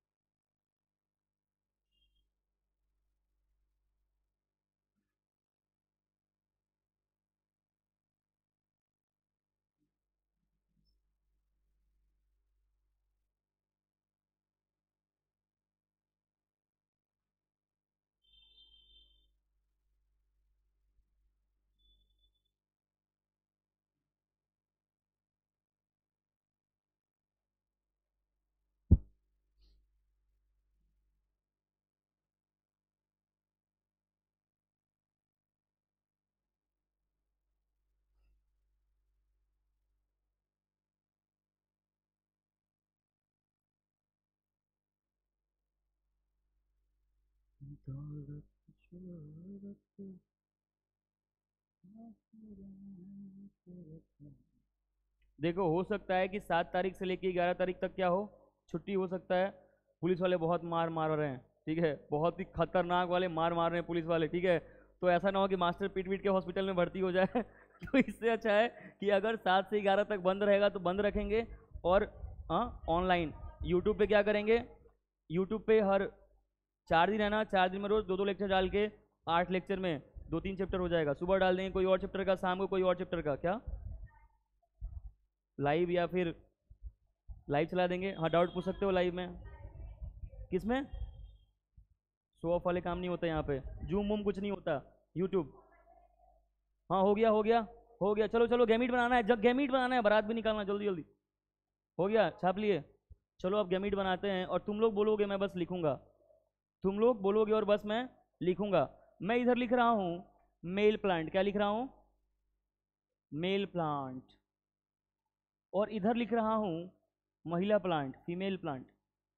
देखो, हो सकता है कि सात तारीख से लेकर ग्यारह तारीख तक क्या हो, छुट्टी हो सकता है। पुलिस वाले बहुत मार मार रहे हैं, ठीक है, बहुत ही खतरनाक वाले मार मार रहे हैं पुलिस वाले, ठीक है। तो ऐसा ना हो कि मास्टर पीट पीट के हॉस्पिटल में भर्ती हो जाए तो इससे अच्छा है कि अगर सात से ग्यारह तक बंद रहेगा तो बंद रखेंगे। और हाँ, ऑनलाइन यूट्यूब पे क्या करेंगे, यूट्यूब पे हर चार दिन है ना, चार दिन में रोज दो दो लेक्चर डाल के, आठ लेक्चर में दो तीन चैप्टर हो जाएगा। सुबह डाल देंगे कोई और चैप्टर का, शाम को कोई और चैप्टर का, क्या लाइव, या फिर लाइव चला देंगे। हाँ, डाउट पूछ सकते हो लाइव में। किसमें, शो ऑफ वाले काम नहीं होता यहाँ पे, जूम वूम कुछ नहीं होता, यूट्यूब। हाँ हो गया, हो गया, हो गया, चलो चलो, गैमीट बनाना है, जब गैमीट बनाना है, बारात भी निकालना, जल्दी जल्दी। हो गया, छाप लिए, चलो अब गैमीट बनाते हैं। और तुम लोग बोलोगे, मैं बस लिखूंगा, तुम लोग बोलोगे और बस मैं लिखूंगा। मैं इधर लिख रहा हूँ मेल प्लांट, क्या लिख रहा हूँ, मेल प्लांट। और इधर लिख रहा हूँ महिला प्लांट, फीमेल प्लांट।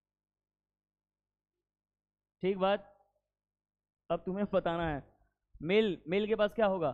ठीक बात। अब तुम्हें बताना है, मेल मेल के पास क्या होगा,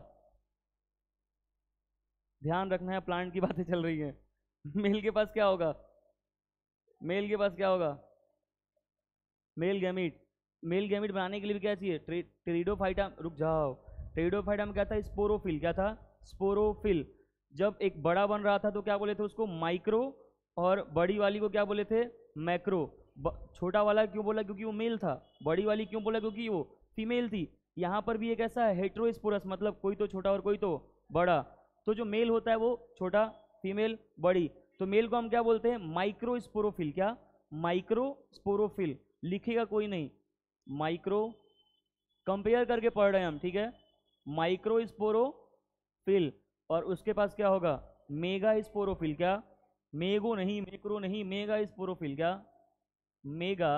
ध्यान रखना है, प्लांट की बातें चल रही हैं। मेल के पास क्या होगा, मेल के पास क्या होगा, मेल गैमीट। मेल गैमीट बनाने के लिए भी क्या चाहिए, ट्रे, टेरिडोफाइटा, रुक जाओ, टेरिडोफाइटा में क्या था, स्पोरोफिल, क्या था, स्पोरोफिल। जब एक बड़ा बन रहा था तो क्या बोले थे उसको, माइक्रो, और बड़ी वाली को क्या बोले थे, मैक्रो। छोटा वाला क्यों बोला, क्योंकि वो मेल था। बड़ी वाली क्यों बोला, क्योंकि वो फीमेल थी। यहाँ पर भी एक ऐसा है हेट्रोस्पोरस, मतलब कोई तो छोटा और कोई तो बड़ा। तो जो मेल होता है वो छोटा, फीमेल बड़ी। तो मेल को हम क्या बोलते हैं, माइक्रोस्पोरोफिल। क्या, माइक्रोस्पोरोफिल। लिखेगा कोई नहीं, माइक्रो, कंपेयर करके पढ़ रहे हैं हम, ठीक है। माइक्रोस्पोरोफिल। और उसके पास क्या होगा, मेगा स्पोरोफिल। क्या, मेगो नहीं, मेक्रो नहीं, मेगा स्पोरोफिल। क्या, मेगा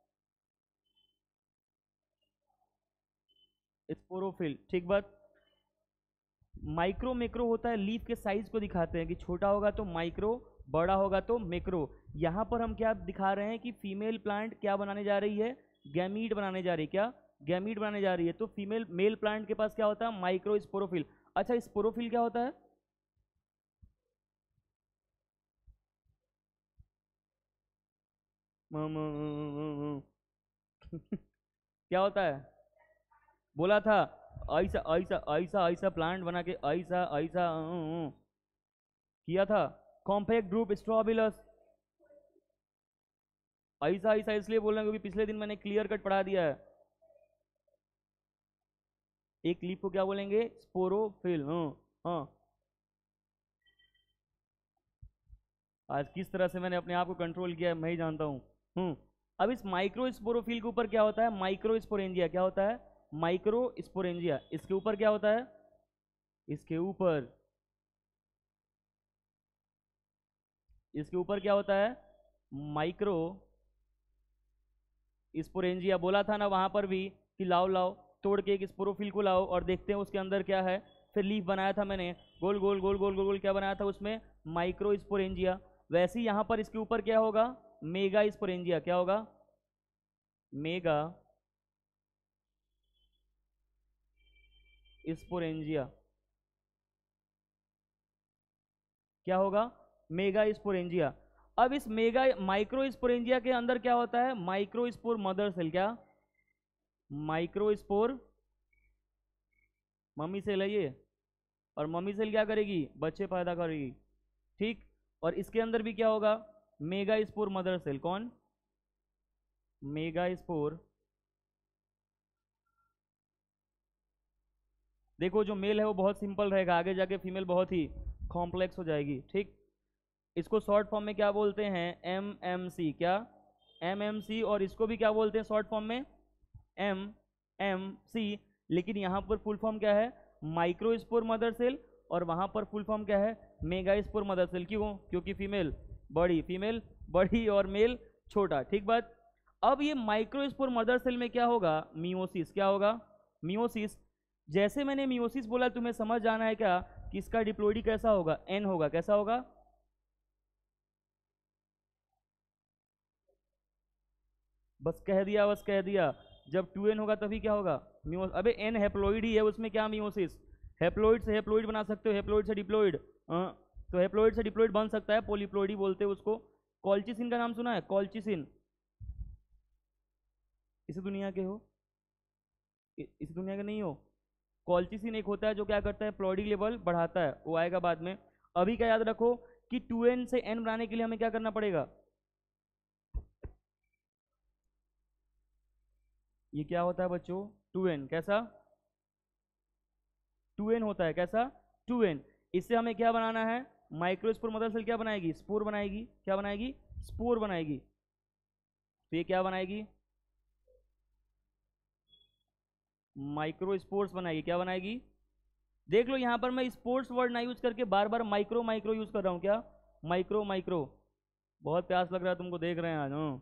स्पोरोफिल, ठीक बात। माइक्रो मैक्रो होता है, लीफ के साइज को दिखाते हैं कि छोटा होगा तो माइक्रो, बड़ा होगा तो मैक्रो। यहाँ पर हम क्या दिखा रहे हैं कि फीमेल प्लांट क्या बनाने जा रही है, गैमीट बनाने जा रही है। क्या, गैमीट बनाने जा रही है। तो फीमेल मेल प्लांट के पास क्या होता है, माइक्रो स्पोरोफिल। अच्छा, स्पोरोफिल क्या होता है, क्या होता है, बोला था, ऐसा ऐसा ऐसा ऐसा प्लांट बना के ऐसा ऐसा अं, अं, किया था। Compact group strobilus. ऐसा ऐसा इसलिए बोल रहे हैं क्योंकि पिछले दिन मैंने क्लियर कट पढ़ा दिया है। एक लीफ को क्या बोलेंगे, स्पोरोफिल। हाँ हाँ, आज किस तरह से मैंने अपने आप को कंट्रोल किया है मैं ही जानता हूँ। हम्म अब इस माइक्रो स्पोरोफिल के ऊपर क्या होता है, माइक्रो स्पोरेंजिया। क्या होता है, माइक्रो स्पोरेंजिया। इसके ऊपर क्या होता है, इसके ऊपर, इसके ऊपर क्या होता है, माइक्रो स्पोरेंजिया। बोला था ना वहां पर भी कि लाओ लाओ, तोड़ के एक स्पोरोफिल को लाओ और देखते हैं उसके अंदर क्या है। फिर लीफ बनाया था मैंने, गोल गोल गोल गोल गोल गोल, क्या बनाया था उसमें, माइक्रो स्पोरेंजिया। वैसे ही यहाँ पर इसके ऊपर क्या होगा, मेगा स्पोरेंजिया। क्या होगा, मेगा स्पोरेंजिया। क्या होगा, मेगा स्पोरेंजिया। अब इस मेगा माइक्रो स्पोरेंजिया के अंदर क्या होता है, माइक्रोस्पोर मदर सेल। क्या, माइक्रोस्पोर मम्मी सेल है ये, और मम्मी सेल क्या करेगी, बच्चे पैदा करेगी, ठीक। और इसके अंदर भी क्या होगा, मेगा स्पोर मदर सेल। कौन, मेगा स्पोर। देखो जो मेल है वो बहुत सिंपल रहेगा, आगे जाके फीमेल बहुत ही कॉम्प्लेक्स हो जाएगी, ठीक। इसको शॉर्ट फॉर्म में क्या बोलते हैं, एम एम सी। क्या, एम एम सी। और इसको भी क्या बोलते हैं शॉर्ट फॉर्म में, एम एम सी। लेकिन यहाँ पर फुल फॉर्म क्या है, माइक्रोस्पोर मदर सेल। और वहाँ पर फुल फॉर्म क्या है, मेगा स्पोर मदर सेल। क्यों, क्योंकि फीमेल बड़ी, फीमेल बड़ी और मेल छोटा, ठीक बात। अब ये माइक्रोस्पोर मदर सेल में क्या होगा, मियोसिस। क्या होगा, मियोसिस। जैसे मैंने मियोसिस बोला, तुम्हें समझ जाना है क्या कि इसका डिप्लोइडी कैसा होगा, एन होगा। कैसा होगा, बस कह दिया, बस कह दिया। जब टू एन होगा तभी क्या होगा, मियोस। अबे एन हेप्लोइड ही है, उसमें क्या मियोसिस। हेप्लोइड से हेप्लोइड बना सकते हो, हेप्लोइड से डिप्लोइड। तो हेप्लोइड से डिप्लोइड बन सकता है, पोलिप्लोइड ही बोलते हैं उसको। कॉल्चिसिन का नाम सुना है, कॉल्चिसिन, इसी दुनिया के हो, इ- इसी दुनिया के नहीं हो। कॉल्चिसिन एक होता है जो क्या करता है, प्लॉइडी लेवल बढ़ाता है, वो आएगा बाद में। अभी क्या याद रखो कि टू एन से एन बनाने के लिए हमें क्या करना पड़ेगा, ये क्या होता है बच्चों, टू एन। कैसा, टू एन होता है, कैसा, टू एन। इससे हमें क्या बनाना है, माइक्रोस्पोर मदर सेल क्या बनाएगी, स्पोर बनाएगी। क्या बनाएगी, स्पोर बनाएगी। तो ये क्या बनाएगी, माइक्रोस्पोर्स बनाएगी। क्या बनाएगी, देख लो यहाँ पर मैं स्पोर्ट्स वर्ड ना यूज करके बार बार माइक्रो माइक्रो यूज कर रहा हूँ। क्या, माइक्रो माइक्रो। बहुत प्यास लग रहा है तुमको, देख रहे हैं आज। हाँ,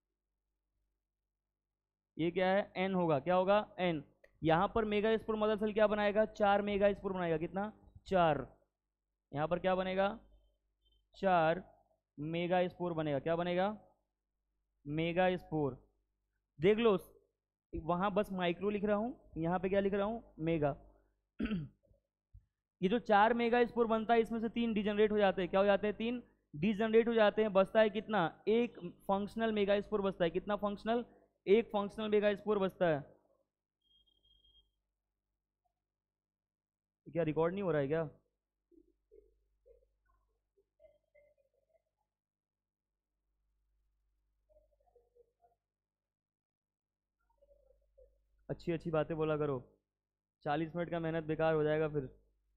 ये क्या है, एन होगा। क्या होगा, एन। यहाँ पर मेगा स्पोर मदर सेल क्या बनाएगा, चार मेगा स्पोर बनाएगा। कितना, चार। यहाँ पर क्या बनेगा, चार मेगा स्पोर बनेगा। क्या बनेगा, मेगा स्पोर। देख लो, वहां बस माइक्रो लिख रहा हूं, यहाँ पे क्या लिख रहा हूं, मेगा। ये जो चार मेगा स्पोर बनता है इसमें से तीन डिजनरेट हो जाते हैं, क्या हो जाते हैं, तीन डिजनरेट हो जाते हैं। बचता है कितना, एक फंक्शनल मेगा स्पोर बचता है। कितना फंक्शनल, एक फंक्शनल मेगा स्पोर बचता है। क्या रिकॉर्ड नहीं हो रहा है क्या? अच्छी अच्छी बातें बोला करो, चालीस मिनट का मेहनत बेकार हो जाएगा फिर।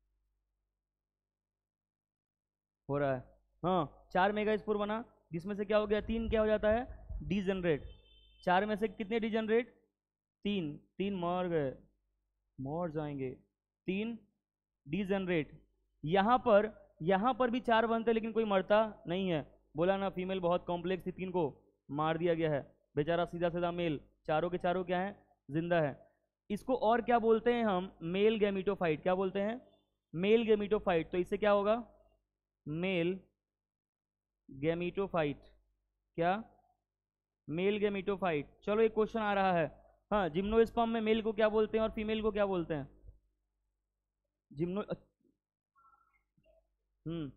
हो रहा है, हाँ चार मेगा स्पोर बना, जिसमें से क्या हो गया, तीन क्या हो जाता है, डिजनरेट। चार में से कितने डिजनरेट, तीन, तीन मर गए, मर जाएंगे, तीन डिजनरेट। यहाँ पर यहाँ पर भी चार बनते लेकिन कोई मरता नहीं है। बोला ना फीमेल बहुत कॉम्प्लेक्स थी, तीन को मार दिया गया है, बेचारा सीधा सीधा मेल, चारों के चारों क्या है, जिंदा है। इसको और क्या बोलते हैं हम, मेल गैमीटोफाइट। क्या बोलते हैं, मेल गैमीटोफाइट। तो इससे क्या होगा, मेल गैमीटोफाइट। क्या, मेल गैमीटोफाइट। चलो एक क्वेश्चन आ रहा है, हाँ जिम्नोस्पर्म में मेल को क्या बोलते हैं और फीमेल को क्या बोलते हैं, जिम्नो, हम्म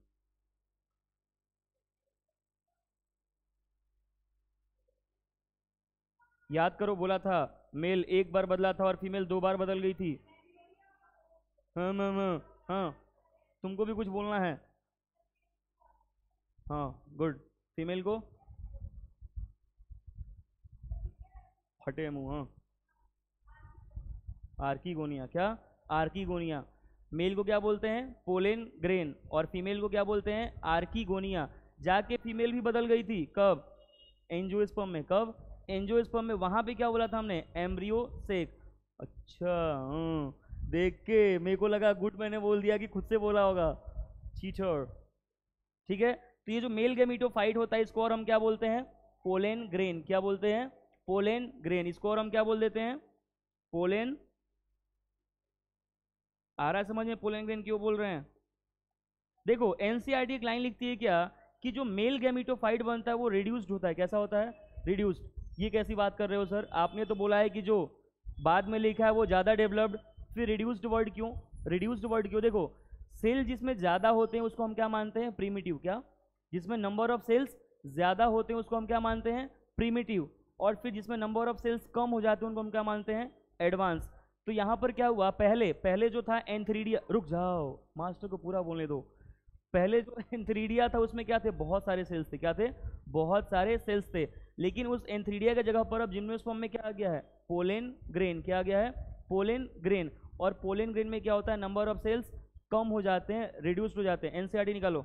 याद करो, बोला था मेल एक बार बदला था और फीमेल दो बार बदल गई थी। हाँ हाँ हाँ हाँ, तुमको भी कुछ बोलना है, हाँ गुड। फीमेल को फटे मुंह, हाँ आर्कीगोनिया। क्या, आर्कीगोनिया। मेल को क्या बोलते हैं, पोलेन ग्रेन, और फीमेल को क्या बोलते हैं, आर्कीगोनिया। जाके फीमेल भी बदल गई थी, कब, एंजियोस्पर्म में। कब, एंजियोस्पर्म में। वहां पे क्या बोला था हमने, एम्ब्रियो सेक। अच्छा, हाँ देख के मेरे को लगा गुड मैंने बोल दिया कि खुद से बोला होगा, चीटर। ठीक है, तो ये जो मेल गैमीटोफाइट होता है इसको और हम क्या बोलते हैं, पोलेन ग्रेन। क्या बोलते हैं, पोलेन ग्रेन। इसको और हम क्या बोल देते हैं, पोलेन। आ रहा है समझ में, पोलेन ग्रेन क्यों बोल रहे हैं। देखो एनसीईआरटी एक लाइन लिखती है क्या, कि जो मेल गैमीटोफाइट बनता है वो रिड्यूस्ड होता है। कैसा होता है, रिड्यूस्ड। ये कैसी बात कर रहे हो सर, आपने तो बोला है कि जो बाद में लिखा है वो ज़्यादा डेवलप्ड, फिर रिड्यूस्ड वर्ड क्यों, रिड्यूस्ड वर्ड क्यों। देखो सेल जिसमें ज़्यादा होते हैं उसको हम क्या मानते हैं, प्रीमिटिव। क्या, जिसमें नंबर ऑफ सेल्स ज़्यादा होते हैं उसको हम क्या मानते हैं, प्रीमिटिव। और फिर जिसमें नंबर ऑफ सेल्स कम हो जाते हैं उनको हम क्या मानते हैं, एडवांस। तो यहाँ पर क्या हुआ, पहले पहले जो था एंथ्रीडिया, रुक जाओ मास्टर को पूरा बोलने दो। पहले जो एंथ्रीडिया था उसमें क्या थे, बहुत सारे सेल्स थे। क्या थे, बहुत सारे सेल्स थे। लेकिन उस एंथ्रीडिया की जगह पर अब जिम्नोस्पर्म में क्या आ गया है, पोलेन ग्रेन। क्या आ गया है, पोलेन ग्रेन। और पोलेन ग्रेन में क्या होता है, नंबर ऑफ सेल्स कम हो जाते हैं, रिड्यूस्ड हो जाते हैं। एनसीईआरटी निकालो,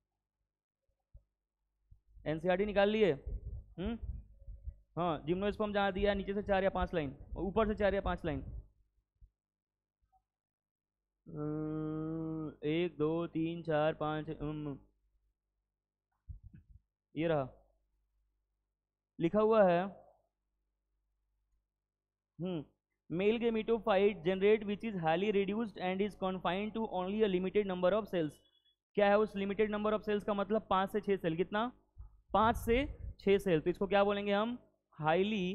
एनसीईआरटी निकाल लिए। हम्म हाँ, जिम्नोस्पर्म जहाँ दिया नीचे से चार या पांच लाइन, ऊपर से चार या पांच लाइन, एक दो तीन चार पाँच, ये रहा लिखा हुआ है। Hmm male gametophyte generate which is highly reduced and is confined to only a limited number of cells. क्या है उस लिमिटेड नंबर ऑफ सेल्स का मतलब, पाँच से छः सेल। कितना, पाँच से छः सेल। तो इसको क्या बोलेंगे हम, हाईली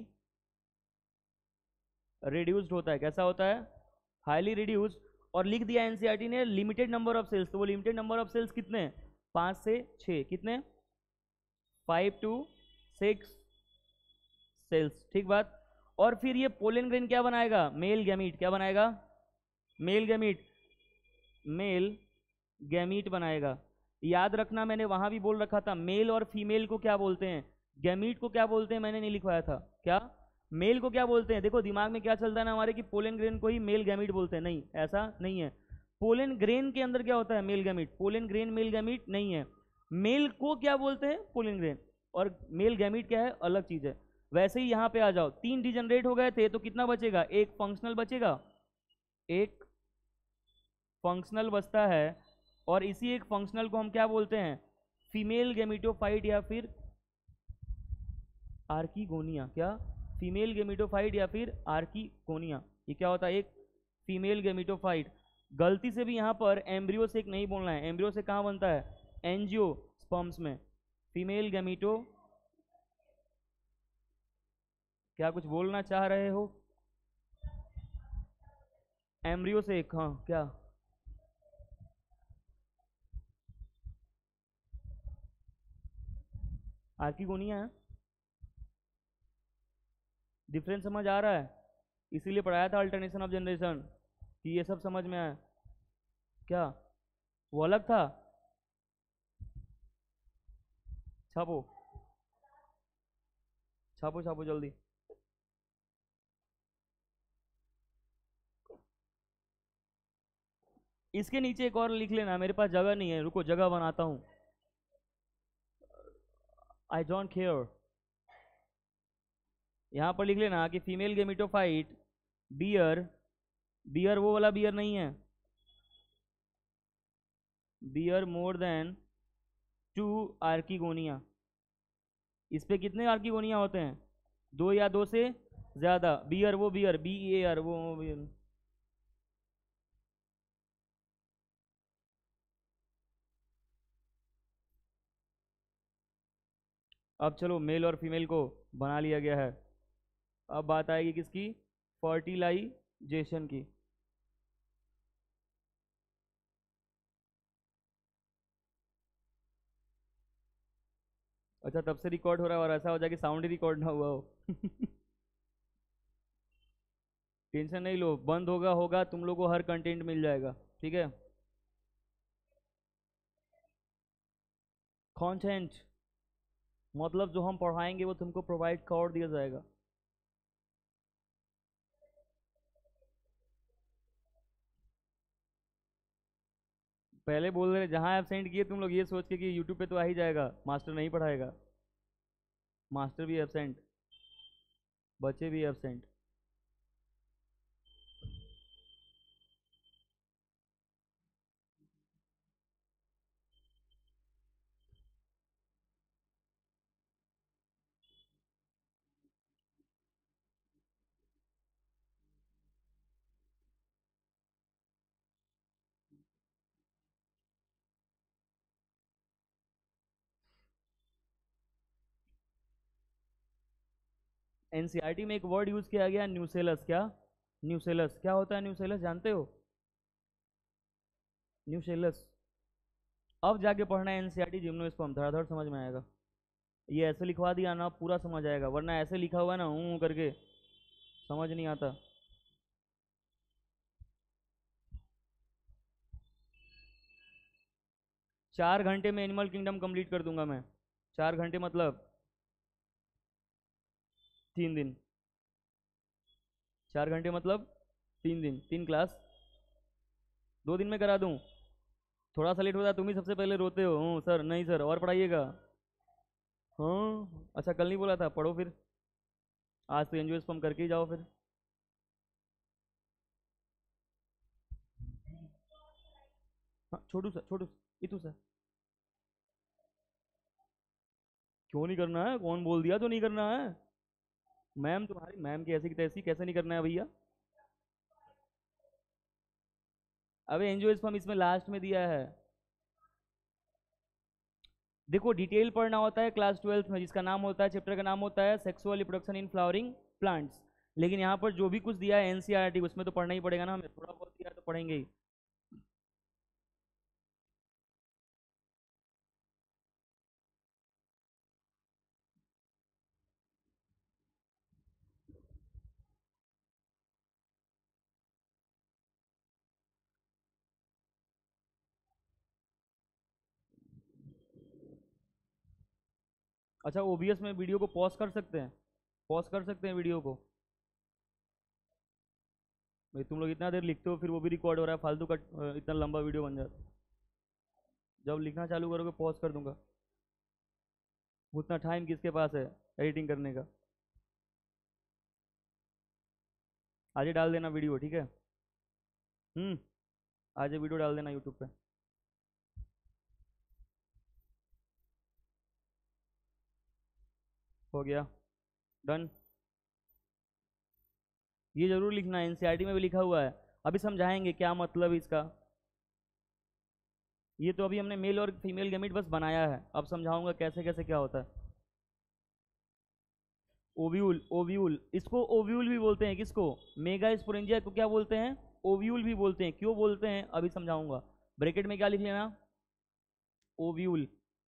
रिड्यूस्ड होता है। कैसा होता है, हाईली रिड्यूस्ड। और लिख दिया एनसीईआरटी ने लिमिटेड नंबर ऑफ सेल्स, तो वो लिमिटेड नंबर ऑफ सेल्स कितने हैं, पाँच से छः। कितने, फाइव टू सिक्स सेल्स। ठीक बात। और फिर ये पोलन ग्रेन क्या बनाएगा, मेल गैमीट। क्या बनाएगा, मेल गैमीट, मेल गैमीट बनाएगा। याद रखना मैंने वहां भी बोल रखा था, मेल और फीमेल को क्या बोलते हैं, गैमीट को क्या बोलते हैं, मैंने नहीं लिखवाया था। क्या, मेल को क्या बोलते हैं। देखो दिमाग में क्या चलता है ना हमारे, कि पोलन ग्रेन को ही मेल गैमीट बोलते हैं। नहीं, ऐसा नहीं है। पोलन ग्रेन के अंदर क्या होता है, male gamete. Pollen grain male gamete नहीं है। मेल को क्या बोलते हैं, पोलन ग्रेन, और मेल गैमीट क्या है, अलग चीज है। वैसे ही यहाँ पे आ जाओ, तीन डिजनरेट हो गए थे तो कितना बचेगा, एक फंक्शनल बचेगा, एक फंक्शनल बचता है। और इसी एक फंक्शनल को हम क्या बोलते हैं, फीमेल गेमिटोफाइट या फिर आर्कीगोनिया। क्या, फीमेल गेमिटोफाइट या फिर आर्कीगोनिया। ये क्या होता है, एक फीमेल गेमिटोफाइट। गलती से भी यहाँ पर एम्ब्रियो से एक नहीं बोलना है, एम्ब्रियो से कहाँ बनता है, एंजियो स्पर्म्स में। फीमेल गेमिटो, क्या कुछ बोलना चाह रहे हो, एम्ब्रियो से एक, हाँ क्या? आर्किगोनिया है। डिफरेंस समझ आ रहा है? इसीलिए पढ़ाया था अल्टरनेशन ऑफ जनरेशन, कि ये सब समझ में आए। क्या वो अलग था? छापो छापो छापो जल्दी। इसके नीचे एक और लिख लेना, मेरे पास जगह नहीं है, रुको जगह बनाता हूँ। I don't care. यहाँ पर लिख लेना कि फीमेल गेमिटोफाइट बियर, बियर वो वाला बियर नहीं है, bear more than two archegonia. इस पे कितने आर्किगोनिया होते हैं? दो या दो से ज्यादा। बियर वो बियर, बी ए आर वो बियर। अब चलो मेल और फीमेल को बना लिया गया है। अब बात आएगी किसकी? फर्टिलाइजेशन की। अच्छा तब से रिकॉर्ड हो रहा है, और ऐसा हो जाए कि साउंड ही रिकॉर्ड ना हुआ हो। टेंशन नहीं लो, बंद होगा होगा तुम लोग को हर कंटेंट मिल जाएगा, ठीक है? कंटेंट मतलब जो हम पढ़ाएंगे वो तुमको प्रोवाइड कर दिया जाएगा। पहले बोल रहे जहाँ एबसेंट किए तुम लोग ये सोच के कि यूट्यूब पे तो आ ही जाएगा, मास्टर नहीं पढ़ाएगा। मास्टर भी एबसेंट, बच्चे भी एबसेंट। एनसीईआरटी में एक वर्ड यूज किया गया न्यूसेलस। क्या न्यूसेलस क्या होता है? न्यूसेलस जानते हो? न्यूसेलस अब जाके पढ़ना है एनसीईआरटी जिम्नोस्पर्म, धड़ाधड़ समझ में आएगा। ये ऐसे लिखवा दिया ना पूरा समझ आएगा, वरना ऐसे लिखा हुआ है ना हूँ करके समझ नहीं आता। चार घंटे में एनिमल किंगडम कंप्लीट कर दूंगा मैं। चार घंटे मतलब तीन दिन। चार घंटे मतलब तीन दिन, तीन क्लास दो दिन में करा दूं। थोड़ा सा लेट होता है तुम ही सबसे पहले रोते हो, हूँ सर नहीं सर और पढ़ाइएगा। हाँ अच्छा कल नहीं बोला था? पढ़ो फिर, आज तो एंजियोस्पर्म करके ही जाओ फिर। हाँ छोटू सर, छोटू इतू सर। क्यों नहीं करना है? कौन बोल दिया तो नहीं करना है? मैम तुम्हारी मैम की ऐसी की तैसी, कैसे नहीं करना है भैया? अबे एंजियोस्पर्म इसमें लास्ट में दिया है। देखो डिटेल पढ़ना होता है क्लास ट्वेल्थ में, जिसका नाम होता है, चैप्टर का नाम होता है sexual reproduction in flowering plants. लेकिन यहाँ पर जो भी कुछ दिया है एनसीईआरटी उसमें तो पढ़ना ही पड़ेगा ना हमें, थोड़ा बहुत दिया है तो पढ़ेंगे ही। अच्छा ओबीएस में वीडियो को पॉज कर सकते हैं? पॉज कर सकते हैं वीडियो को? भाई तुम लोग इतना देर लिखते हो फिर वो भी रिकॉर्ड हो रहा है फालतू का, अ, इतना लंबा वीडियो बन जाता है। जब लिखना चालू करोगे पॉज कर दूंगा। उतना टाइम किसके पास है एडिटिंग करने का? आज ही डाल देना वीडियो, ठीक है? हम्म आज ही वीडियो डाल देना यूट्यूब पे। हो गया डन। ये जरूर लिखना है, एनसीईआरटी में भी लिखा हुआ है। अभी समझाएंगे क्या मतलब इसका। ये तो अभी हमने मेल और फीमेल गैमीट बस बनाया है, अब समझाऊंगा कैसे कैसे क्या होता है। ओव्यूल, ओव्यूल इसको ओव्यूल भी बोलते हैं। किसको? मेगा स्पोरेंजिया को क्या बोलते हैं? ओव्यूल भी बोलते हैं। क्यों बोलते हैं अभी समझाऊंगा। ब्रैकेट में क्या लिख लेना, ओव्यूल।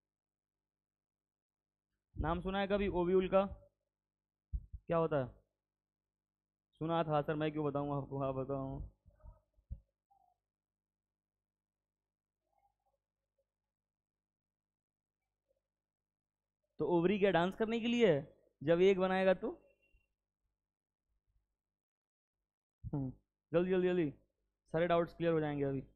नाम सुना है कभी ओव्यूल का? क्या होता है? सुना था सर, मैं क्यों बताऊं आपको, आप बताऊं। तो ओवरी क्या डांस करने के लिए है जब एक बनाएगा तो? हम्म, जल्दी जल्दी जल्दी, सारे डाउट्स क्लियर हो जाएंगे अभी।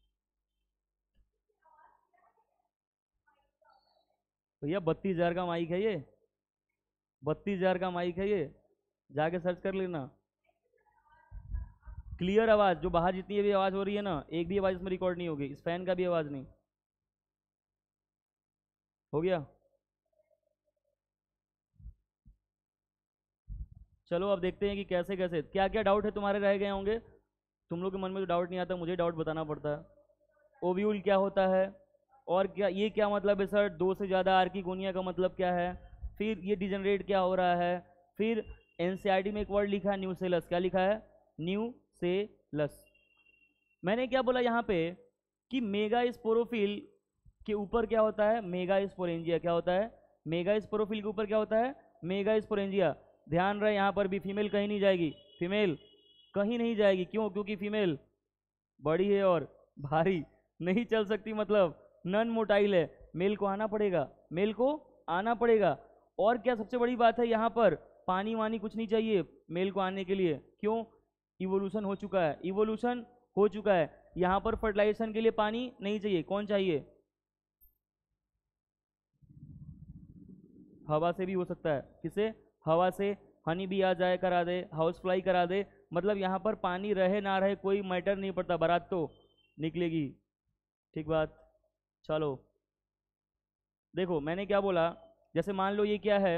भैया बत्तीस हजार का माइक है ये, बत्तीस हजार का माइक है ये, जाके सर्च कर लेना। क्लियर आवाज, जो बाहर जितनी भी आवाज हो रही है ना, एक भी आवाज इसमें रिकॉर्ड नहीं होगी, इस फैन का भी आवाज नहीं। हो गया? चलो अब देखते हैं कि कैसे कैसे क्या क्या डाउट है तुम्हारे रह गए होंगे। तुम लोग के मन में तो डाउट नहीं आता, मुझे डाउट बताना पड़ता है। ओव्यूल क्या होता है, और क्या ये क्या मतलब है सर, दो से ज़्यादा आर्किगोनिया का मतलब क्या है, फिर ये डिजनरेट क्या हो रहा है, फिर एनसीईआरटी में एक वर्ड लिखा है न्यूसेलस, क्या लिखा है, न्यूसेलस। मैंने क्या बोला यहाँ पे कि मेगा स्पोरोफिल के ऊपर क्या होता है, मेगा स्पोरेंजिया। क्या होता है, मेगा स्पोरोफिल के ऊपर क्या होता है, मेगा स्पोरेंजिया। ध्यान रहे यहाँ पर भी फीमेल कहीं नहीं जाएगी, फीमेल कहीं नहीं जाएगी। क्यों? क्योंकि फीमेल बड़ी है और भारी, नहीं चल सकती, मतलब नन मोटाइल है। मेल को आना पड़ेगा, मेल को आना पड़ेगा। और क्या सबसे बड़ी बात है यहाँ पर, पानी वानी कुछ नहीं चाहिए मेल को आने के लिए। क्यों? इवोल्यूशन हो चुका है, इवोल्यूशन हो चुका है। यहाँ पर फर्टिलाइजेशन के लिए पानी नहीं चाहिए, कौन चाहिए? हवा से भी हो सकता है। किसे? हवा से। हनी भी आ जाए, करा दे, हाउस फ्लाई करा दे, मतलब यहाँ पर पानी रहे ना रहे कोई मैटर नहीं पड़ता, बारात तो निकलेगी। ठीक बात। चलो देखो मैंने क्या बोला, जैसे मान लो ये क्या है,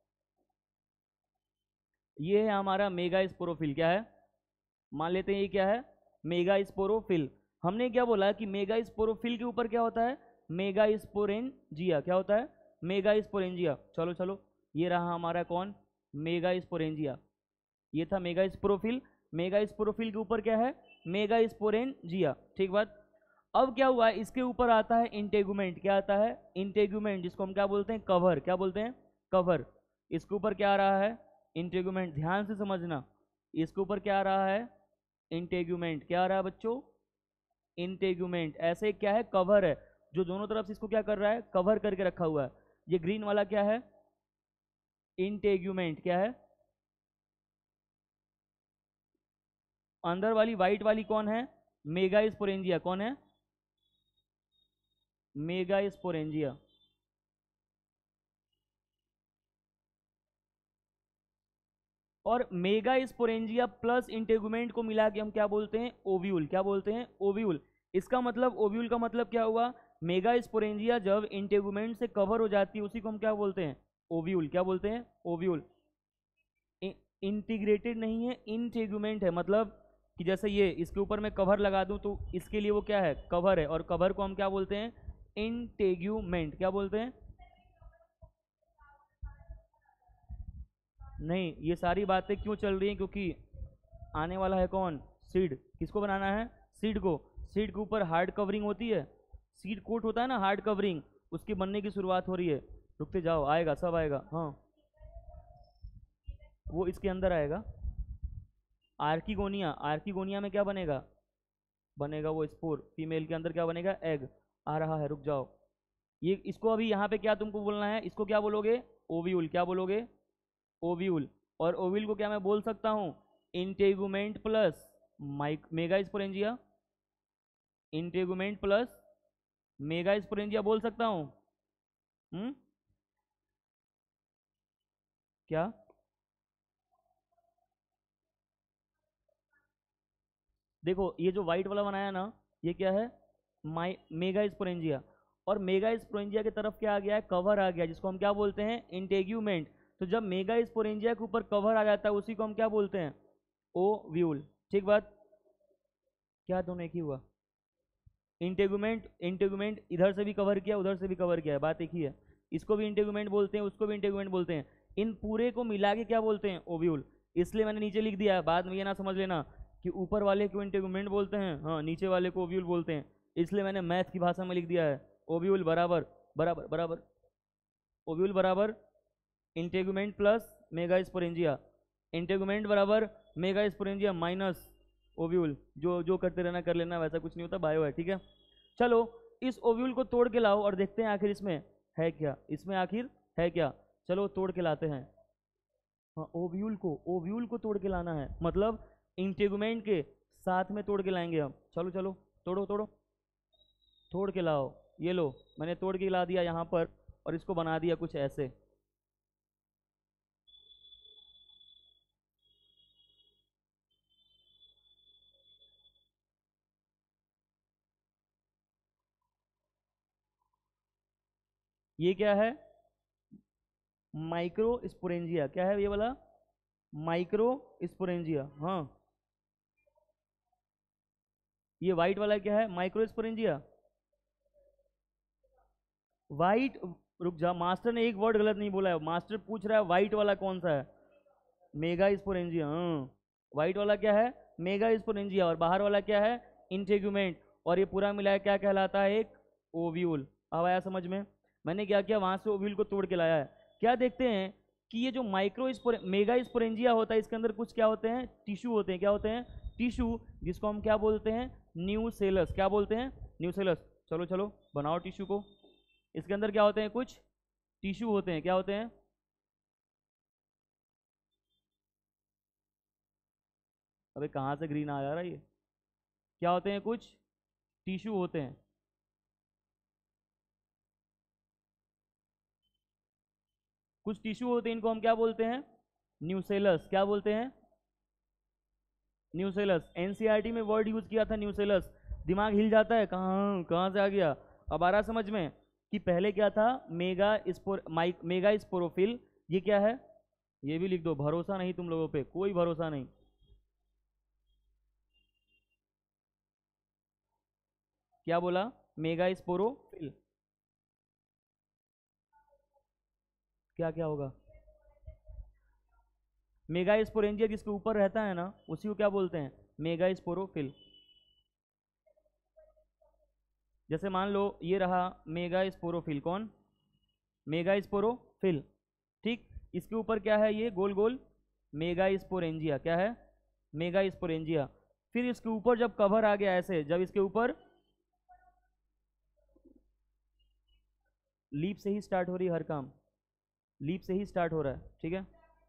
ये है हमारा मेगा स्पोरोफिल। क्या है? मान लेते हैं ये क्या है, मेगा स्पोरोफिल। हमने क्या बोला कि मेगा स्पोरोफिल के ऊपर क्या होता है, मेगा स्पोरेंजिया। क्या होता है? Megasporangia. चलो चलो, ये रहा हमारा कौन, मेगा स्पोरेंजिया। ये था मेगा स्पोरोफिल। मेगा स्पोरोफिल के ऊपर क्या है, मेगा स्पोरेंजिया। ठीक बात। अब क्या हुआ, इसके ऊपर आता है इंटेगुमेंट। क्या आता है? इंटेगुमेंट, जिसको हम क्या बोलते हैं, कवर। क्या बोलते हैं? कवर। इसके ऊपर क्या आ रहा है, इंटेगुमेंट। ध्यान से समझना, इसके ऊपर क्या आ रहा है, इंटेगुमेंट। क्या आ रहा है बच्चों? इंटेगुमेंट। ऐसे क्या है, कवर है, जो दोनों तरफ से इसको क्या कर रहा है, कवर करके रखा हुआ है। ये ग्रीन वाला क्या है, इंटेगुमेंट। क्या है? अंदर वाली व्हाइट वाली कौन है, मेगा स्पोरेंजिया। कौन है? Megasporangia. और मेगा स्पोरेंजिया प्लस इंटेगुमेंट को मिला के हम क्या बोलते हैं, ओव्यूल। क्या बोलते हैं? ओव्यूल। इसका मतलब, ओव्यूल का मतलब क्या हुआ, मेगा स्पोरेंजिया जब इंटेगुमेंट से कवर हो जाती है उसी को हम क्या बोलते हैं, ओव्यूल। क्या बोलते हैं? ओव्यूल। इंटीग्रेटेड नहीं है, इंटेगुमेंट है, मतलब कि जैसे ये इसके ऊपर मैं कवर लगा दूं तो इसके लिए वो क्या है, कवर है, और कवर को हम क्या बोलते हैं, इंटेगुमेंट। क्या बोलते हैं? नहीं, ये सारी बातें क्यों चल रही हैं, क्योंकि आने वाला है कौन, सीड। किसको बनाना है, सीड को। सीड के ऊपर हार्ड कवरिंग होती है, सीड कोट होता है ना, हार्ड कवरिंग, उसके बनने की शुरुआत हो रही है। रुकते जाओ, आएगा, सब आएगा। हाँ, वो इसके अंदर आएगा। आर्किगोनिया, आर्किगोनिया में क्या बनेगा, बनेगा वो स्पोर। फीमेल के अंदर क्या बनेगा, एग। आ रहा है, रुक जाओ। ये इसको अभी यहाँ पे क्या तुमको बोलना है, इसको क्या बोलोगे, ओव्यूल। क्या बोलोगे, ओव्यूल। और ओव्यूल को क्या मैं बोल सकता हूँ, integument plus mic megasporangia. Integument plus megasporangia बोल सकता हूँ। हम्म, क्या? देखो ये जो व्हाइट वाला बनाया ना, ये क्या है, माइ मेगा स्पोरेंजिया। और मेगा स्पोरेंजिया की तरफ क्या आ गया है, कवर आ गया, जिसको हम क्या बोलते हैं, इंटेग्यूमेंट। तो जब मेगा स्पोरेंजिया के ऊपर कवर आ जाता है उसी को हम क्या बोलते हैं, ओव्यूल। ठीक बात। क्या दोनों एक ही हुआ, इंटेगुमेंट, इंटेगुमेंट इधर से भी कवर किया उधर से भी कवर किया है, बात एक ही है। इसको भी इंटेगुमेंट बोलते हैं, उसको भी इंटेगुमेंट बोलते हैं। इन पूरे को मिला के क्या बोलते हैं, ओव्यूल। इसलिए मैंने नीचे लिख दिया, बाद में ये ना समझ लेना कि ऊपर वाले को इंटेगुमेंट बोलते हैं, हाँ नीचे वाले को ओव्यूल बोलते हैं, इसलिए मैंने मैथ की भाषा में लिख दिया है ओव्यूल बराबर बराबर बराबर ओव्यूल बराबर integument plus megasporangia, integument बराबर मेगा स्पोरेंजिया माइनस ओव्यूल। जो जो करते रहना कर लेना, वैसा कुछ नहीं होता, बायो है, ठीक है। चलो इस ओव्यूल को तोड़ के लाओ और देखते हैं आखिर इसमें है क्या, इसमें आखिर है क्या। चलो तोड़ के लाते हैं। हाँ ओव्यूल को ओव्यूल को तोड़ के लाना है, मतलब इंटेगुमेंट के साथ में तोड़ के लाएंगे हम। चलो चलो तोड़ो तोड़ो तोड़ के लाओ। ये लो मैंने तोड़ के ला दिया यहाँ पर, और इसको बना दिया कुछ ऐसे। ये क्या है, माइक्रो स्पोरेंजिया। क्या है ये वाला, माइक्रो स्पोरेंजिया। हाँ ये वाइट वाला क्या है, माइक्रो स्पोरेंजिया। वाइट, रुक जा, मास्टर ने एक वर्ड गलत नहीं बोला है, मास्टर पूछ रहा है वाइट वाला कौन सा है, मेगा स्पोरेंजिया। हाँ वाइट वाला क्या है, मेगा स्पोरेंजिया, और बाहर वाला क्या है, इंटेगुमेंट, और ये पूरा मिलाया क्या कहलाता है, एक ओव्यूल। अब आया समझ में। मैंने क्या किया, वहां से ओव्यूल को तोड़ के लाया है। क्या देखते हैं कि ये जो माइक्रो स्पोरे मेगा स्पोरेंजिया होता है, इसके अंदर कुछ क्या होते हैं, टिश्यू होते हैं। क्या होते हैं, टिश्यू, जिसको हम क्या बोलते हैं, न्यूसेलस। क्या बोलते हैं, न्यूसेलस। चलो चलो बनाओ टिश्यू को। इसके अंदर क्या होते हैं, कुछ टिश्यू होते हैं। क्या होते हैं, अबे कहाँ से ग्रीन आ जा रहा है ये, क्या होते हैं, कुछ टिश्यू होते हैं। कुछ टिश्यू होते हैं, इनको हम क्या बोलते हैं, न्यूसेलस। क्या बोलते हैं, न्यूसेलस। एनसीईआरटी में वर्ड यूज किया था न्यूसेलस। दिमाग हिल जाता है, कहाँ कहाँ से आ गया। अब आ रहा समझ में कि पहले क्या था, megaspore mic megasporophyll. ये क्या है, ये भी लिख दो, भरोसा नहीं तुम लोगों पे, कोई भरोसा नहीं। क्या बोला, मेगा स्पोरोफिल। क्या क्या होगा, मेगा स्पोरेंजिया जिसके ऊपर रहता है ना, उसी को क्या बोलते हैं, मेगा स्पोरोफिल। जैसे मान लो ये रहा मेगा स्पोरोफिल, कौन, मेगा स्पोरोफिल, ठीक। इसके ऊपर क्या है, ये गोल गोल मेगा स्पोरेंजिया। क्या है, मेगा स्पोरेंजिया। फिर इसके ऊपर जब कवर आ गया ऐसे, जब इसके ऊपर लीप से ही स्टार्ट हो रही है हर काम, लीप से ही स्टार्ट हो रहा है, ठीक है।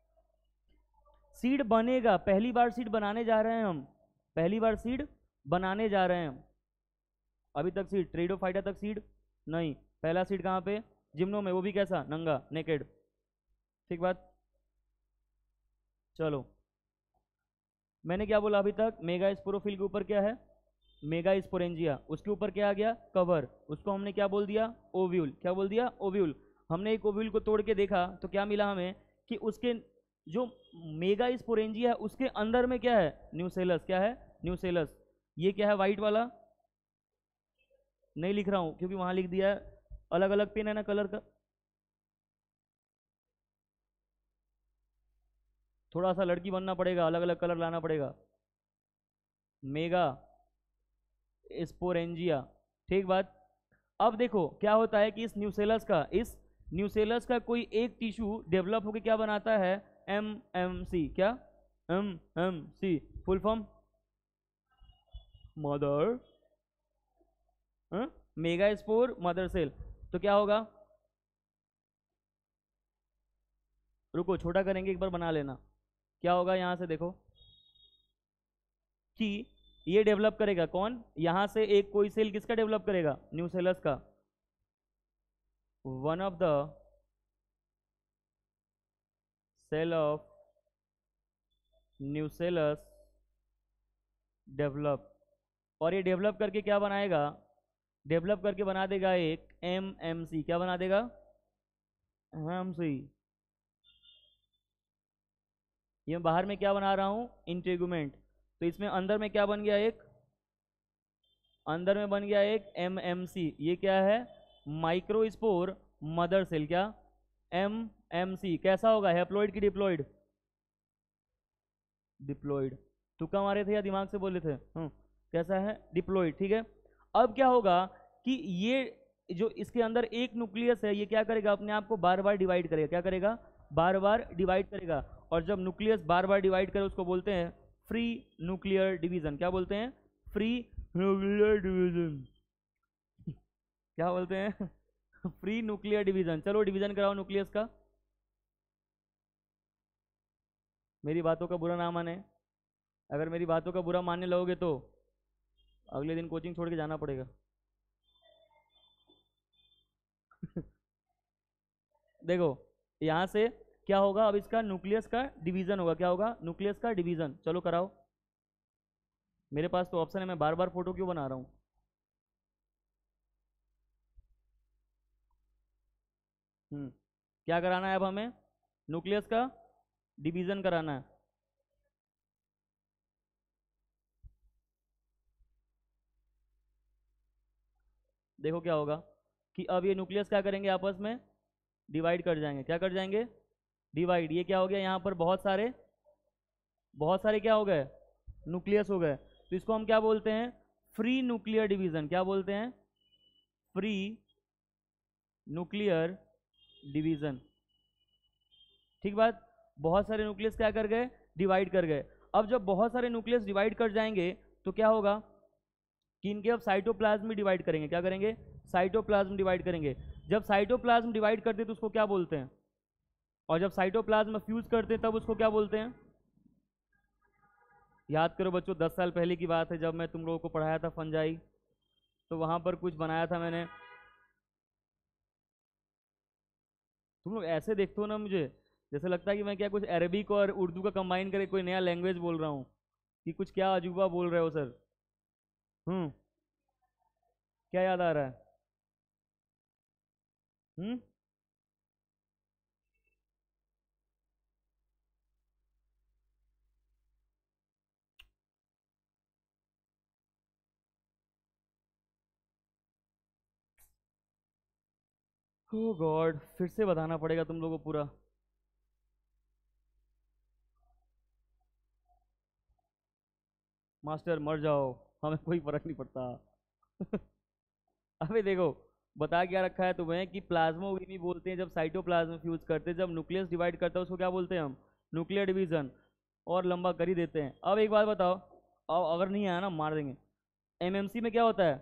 सीड बनेगा, पहली बार सीड बनाने जा रहे हैं हम, पहली बार सीड बनाने जा रहे हैं हम। अभी तक सीड ट्रेडोफाइटा तक सीड नहीं, पहला सीड कहाँ पे, जिम्नो में, वो भी कैसा, नंगा, नेकेड, ठीक बात। चलो मैंने क्या बोला अभी तक, मेगा स्पोरोफिल के ऊपर क्या है, मेगा स्पोरेंजिया, उसके ऊपर क्या आ गया, कवर, उसको हमने क्या बोल दिया, ओव्यूल। क्या बोल दिया, ओव्यूल। हमने एक ओव्यूल को तोड़ के देखा तो क्या मिला हमें, कि उसके जो मेगा स्पोरेंजिया है उसके अंदर में क्या है, न्यूसेलस। क्या है, न्यूसेलस। ये क्या है, वाइट वाला, नहीं लिख रहा हूं क्योंकि वहां लिख दिया है, अलग अलग पेन है ना कलर का, थोड़ा सा लड़की बनना पड़ेगा, अलग अलग कलर लाना पड़ेगा। मेगा स्पोरेंजिया, ठीक बात। अब देखो क्या होता है कि इस न्यूसेलस का इस न्यूसेलस का कोई एक टिश्यू डेवलप होकर क्या बनाता है, एम एम सी। क्या, M M C, full form mother, megaspore mother cell. तो क्या होगा, रुको छोटा करेंगे, एक बार बना लेना। क्या होगा, यहां से देखो कि ये डेवलप करेगा कौन, यहां से एक कोई सेल किसका डेवलप करेगा, न्यूसेलस का। One of the cell of nucellus develop, और ये डेवलप करके क्या बनाएगा, डेवलप करके बना देगा एक एम एम सी। क्या बना देगा, एम सी। ये बाहर में क्या बना रहा हूं, इंटेगुमेंट। तो इसमें अंदर में क्या बन गया, एक अंदर में बन गया एक एम एम सी। ये क्या है, माइक्रोस्पोर मदर सेल। क्या, एम एम सी। कैसा होगा, हैप्लॉइड की डिप्लॉइड, डिप्लॉइड। तुक्का मारे थे या दिमाग से बोले थे? हम्म कैसा है? डिप्लॉइड। ठीक है, अब क्या होगा कि ये जो इसके अंदर एक न्यूक्लियस है, ये क्या करेगा? अपने आप को बार बार डिवाइड करेगा। क्या करेगा? बार बार डिवाइड करेगा। और जब न्यूक्लियस बार बार डिवाइड करे उसको बोलते हैं फ्री न्यूक्लियर डिवीजन। क्या बोलते हैं? Free nuclear division. क्या बोलते हैं? Free nuclear division. चलो डिवीजन कराओ न्यूक्लियस का। मेरी बातों का बुरा ना माने, अगर मेरी बातों का बुरा मानने लगोगे तो अगले दिन कोचिंग छोड़ के जाना पड़ेगा। देखो यहाँ से क्या होगा, अब इसका न्यूक्लियस का डिवीजन होगा। क्या होगा? न्यूक्लियस का डिवीजन। चलो कराओ। मेरे पास तो ऑप्शन है, मैं बार बार फोटो क्यों बना रहा हूँ? हम्म क्या कराना है अब हमें? न्यूक्लियस का डिवीजन कराना है। देखो क्या होगा कि अब ये न्यूक्लियस क्या करेंगे? आपस में डिवाइड कर जाएंगे। क्या कर जाएंगे? डिवाइड। ये क्या हो गया? यहाँ पर बहुत सारे बहुत सारे क्या हो गए? न्यूक्लियस हो गए। तो इसको हम क्या बोलते हैं? Free nuclear division. क्या बोलते हैं? Free nuclear division. ठीक बात। बहुत सारे न्यूक्लियस क्या कर गए? डिवाइड कर गए। अब जब बहुत सारे न्यूक्लियस डिवाइड कर जाएंगे तो क्या होगा कि इनके अब साइटोप्लाज्म में डिवाइड करेंगे। क्या करेंगे? साइटोप्लाज्म डिवाइड करेंगे। जब साइटोप्लाज्म डिवाइड करते हैं तो उसको क्या बोलते हैं? और जब साइटोप्लाज्म फ्यूज करते हैं तब उसको क्या बोलते हैं? याद करो बच्चों, दस साल पहले की बात है जब मैं तुम लोगों को पढ़ाया था फंजाई, तो वहां पर कुछ बनाया था मैंने। तुम लोग ऐसे देखते हो ना मुझे, जैसे लगता है कि मैं क्या कुछ अरबिक और उर्दू का कंबाइन करके कोई नया लैंग्वेज बोल रहा हूँ, कि कुछ क्या अजूबा बोल रहे हो सर। हम्म क्या याद आ रहा है? हम्म ओ गॉड, फिर से बताना पड़ेगा तुम लोगों को पूरा। मास्टर मर जाओ, हमें कोई फर्क नहीं पड़ता। अबे देखो, बता क्या रखा है तुम्हें कि प्लाज्मोग्राफी बोलते हैं जब साइटोप्लाज्म फ्यूज करते हैं, जब न्यूक्लियस डिवाइड करता है उसको क्या बोलते हैं हम? Nuclear division. और लंबा कर ही देते हैं। अब एक बात बताओ, अब अगर नहीं आया ना मार देंगे। एमएमसी में क्या होता है?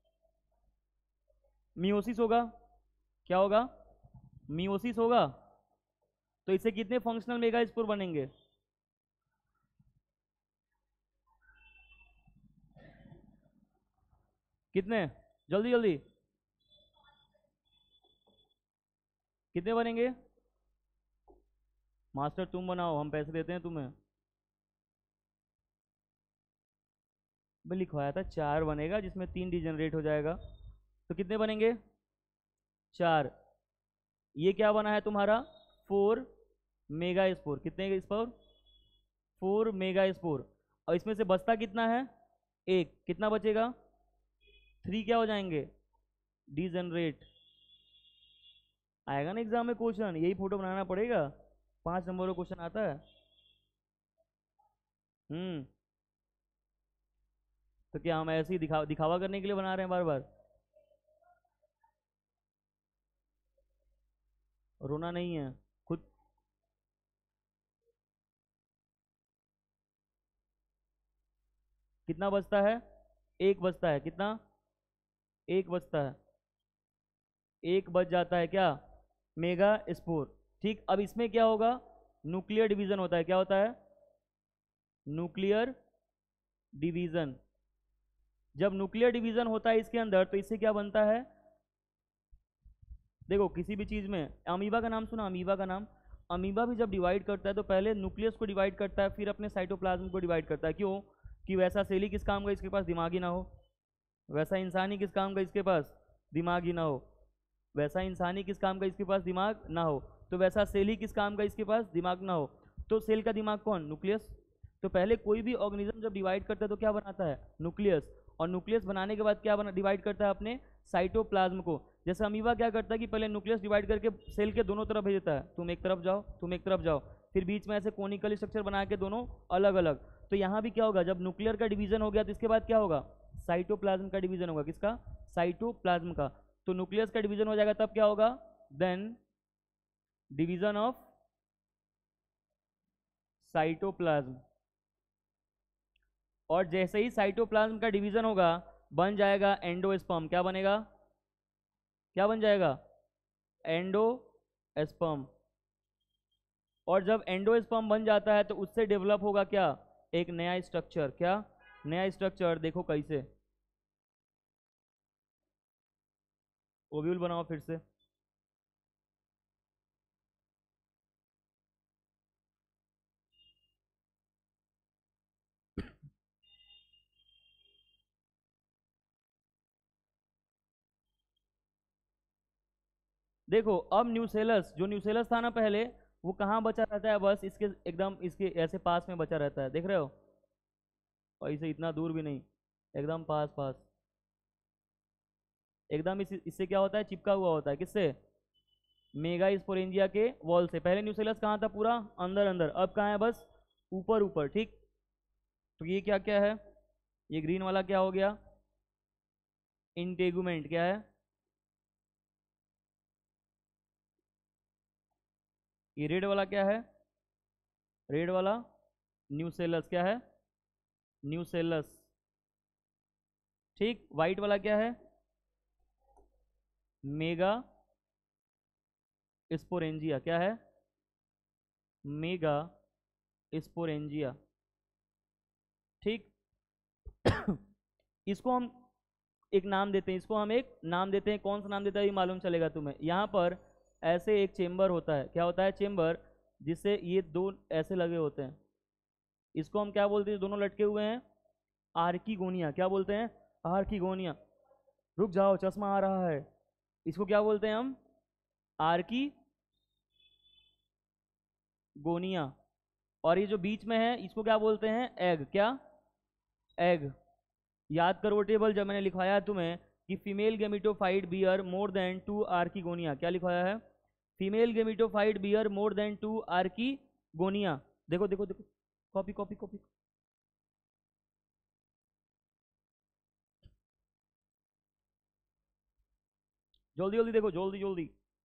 मियोसिस होगा। क्या होगा? मियोसिस होगा। तो इससे कितने फंक्शनल मेगा स्पोर बनेंगे? कितने? जल्दी जल्दी, कितने बनेंगे? मास्टर तुम बनाओ, हम पैसे देते हैं तुम्हें। मैं लिखवाया था चार बनेगा, जिसमें तीन डिजनरेट हो जाएगा। तो कितने बनेंगे? चार। ये क्या बना है तुम्हारा? Four megaspore. कितने स्पोर? Four megaspore. और इसमें से बचता कितना है? एक। कितना बचेगा? थ्री क्या हो जाएंगे? डिजनरेट। आएगा ना एग्जाम में क्वेश्चन, यही फोटो बनाना पड़ेगा। पांच नंबर का क्वेश्चन आता है। हम्म तो क्या हम ऐसे ही दिखा दिखावा करने के लिए बना रहे हैं बार बार? रोना नहीं है खुद। कितना बचता है? एक बचता है। कितना? एक बचता है। एक बच जाता है क्या? Megaspore. ठीक, अब इसमें क्या होगा? न्यूक्लियर डिवीजन होता है। क्या होता है? Nuclear division. जब न्यूक्लियर डिवीजन होता है इसके अंदर तो इससे क्या बनता है? देखो किसी भी चीज में, अमीबा का नाम सुना? अमीबा का नाम। अमीबा भी जब डिवाइड करता है तो पहले न्यूक्लियस को डिवाइड करता है, फिर अपने साइटोप्लाज्म को डिवाइड करता है। क्यों? कि वैसा सेल किस काम का इसके पास? दिमाग ही ना हो। वैसा इंसान ही किस काम का इसके पास? दिमाग ही ना हो। वैसा इंसान ही किस काम का इसके पास? दिमाग ना हो। तो वैसा सेल ही किस काम का इसके पास? दिमाग ना हो। तो सेल का दिमाग कौन? न्यूक्लियस। तो पहले कोई भी ऑर्गेनिज्म जब डिवाइड करता है तो क्या बनाता है? न्यूक्लियस। और न्यूक्लियस बनाने के बाद क्या बना डिवाइड करता है? अपने साइटोप्लाज्म को। जैसे अमीबा क्या करता है कि पहले न्यूक्लियस डिवाइड करके सेल के दोनों तरफ भेज देता है, तुम एक तरफ जाओ तुम एक तरफ जाओ, फिर बीच में ऐसे कोनिकल स्ट्रक्चर बना के दोनों अलग अलग। तो यहाँ भी क्या होगा, जब न्यूक्लियर का डिवीजन हो गया तो इसके बाद क्या होगा, साइटोप्लाज्म का डिवीजन होगा। किसका, साइटोप्लाज्म का। तो न्यूक्लियस का डिवीजन हो जाएगा तब क्या होगा, देन डिवीजन ऑफ साइटोप्लाज्म। और जैसे ही साइटोप्लाज्म का डिवीजन होगा बन जाएगा एंडोस्पर्म। क्या बनेगा, क्या बन जाएगा, एंडोस्पर्म। और जब एंडोस्पर्म बन जाता है तो उससे डेवलप होगा क्या, एक नया स्ट्रक्चर। क्या, नया स्ट्रक्चर। देखो कैसे, ओव्यूल बनाओ फिर से। देखो अब न्यूसेलस, जो न्यूसेलस था ना पहले, वो कहाँ बचा रहता है, बस इसके एकदम इसके ऐसे पास में बचा रहता है, देख रहे हो, और इसे इतना दूर भी नहीं, एकदम पास पास, एकदम इस इससे क्या होता है, चिपका हुआ होता है। किससे, मेगा स्पोरेंजिया के वॉल से। पहले न्यूसेलस कहाँ था, पूरा अंदर अंदर, अब कहाँ है, बस ऊपर ऊपर। ठीक, तो ये क्या क्या है, ये ग्रीन वाला क्या हो गया, इंटेगुमेंट। क्या है, ये रेड वाला क्या है, रेड वाला न्यूसेलस। क्या है, न्यूसेलस। ठीक, व्हाइट वाला क्या है, मेगा स्पोरेंजिया। क्या है, मेगा स्पोरेंजिया। ठीक इसको हम एक नाम देते हैं, इसको हम एक नाम देते हैं। कौन सा नाम देता है ये मालूम चलेगा तुम्हें। यहाँ पर ऐसे एक चेम्बर होता है, क्या होता है, चेम्बर, जिससे ये दो ऐसे लगे होते हैं, इसको हम क्या बोलते हैं, दोनों लटके हुए हैं, आर्कीगोनिया। क्या बोलते हैं, आर्कीगोनिया। रुक जाओ, चश्मा आ रहा है। इसको क्या बोलते हैं हम, आर्की गोनिया। और ये जो बीच में है इसको क्या बोलते हैं, एग। क्या, एग। याद करो टेबल जब मैंने लिखवाया है तुम्हें कि female gametophyte bear more than two archegonia. क्या लिखवाया है, female gametophyte bear more than two archegonia. देखो देखो देखो, कॉपी कॉपी कॉपी। जल्दी जल्दी देखो, जल्दी जल्दी।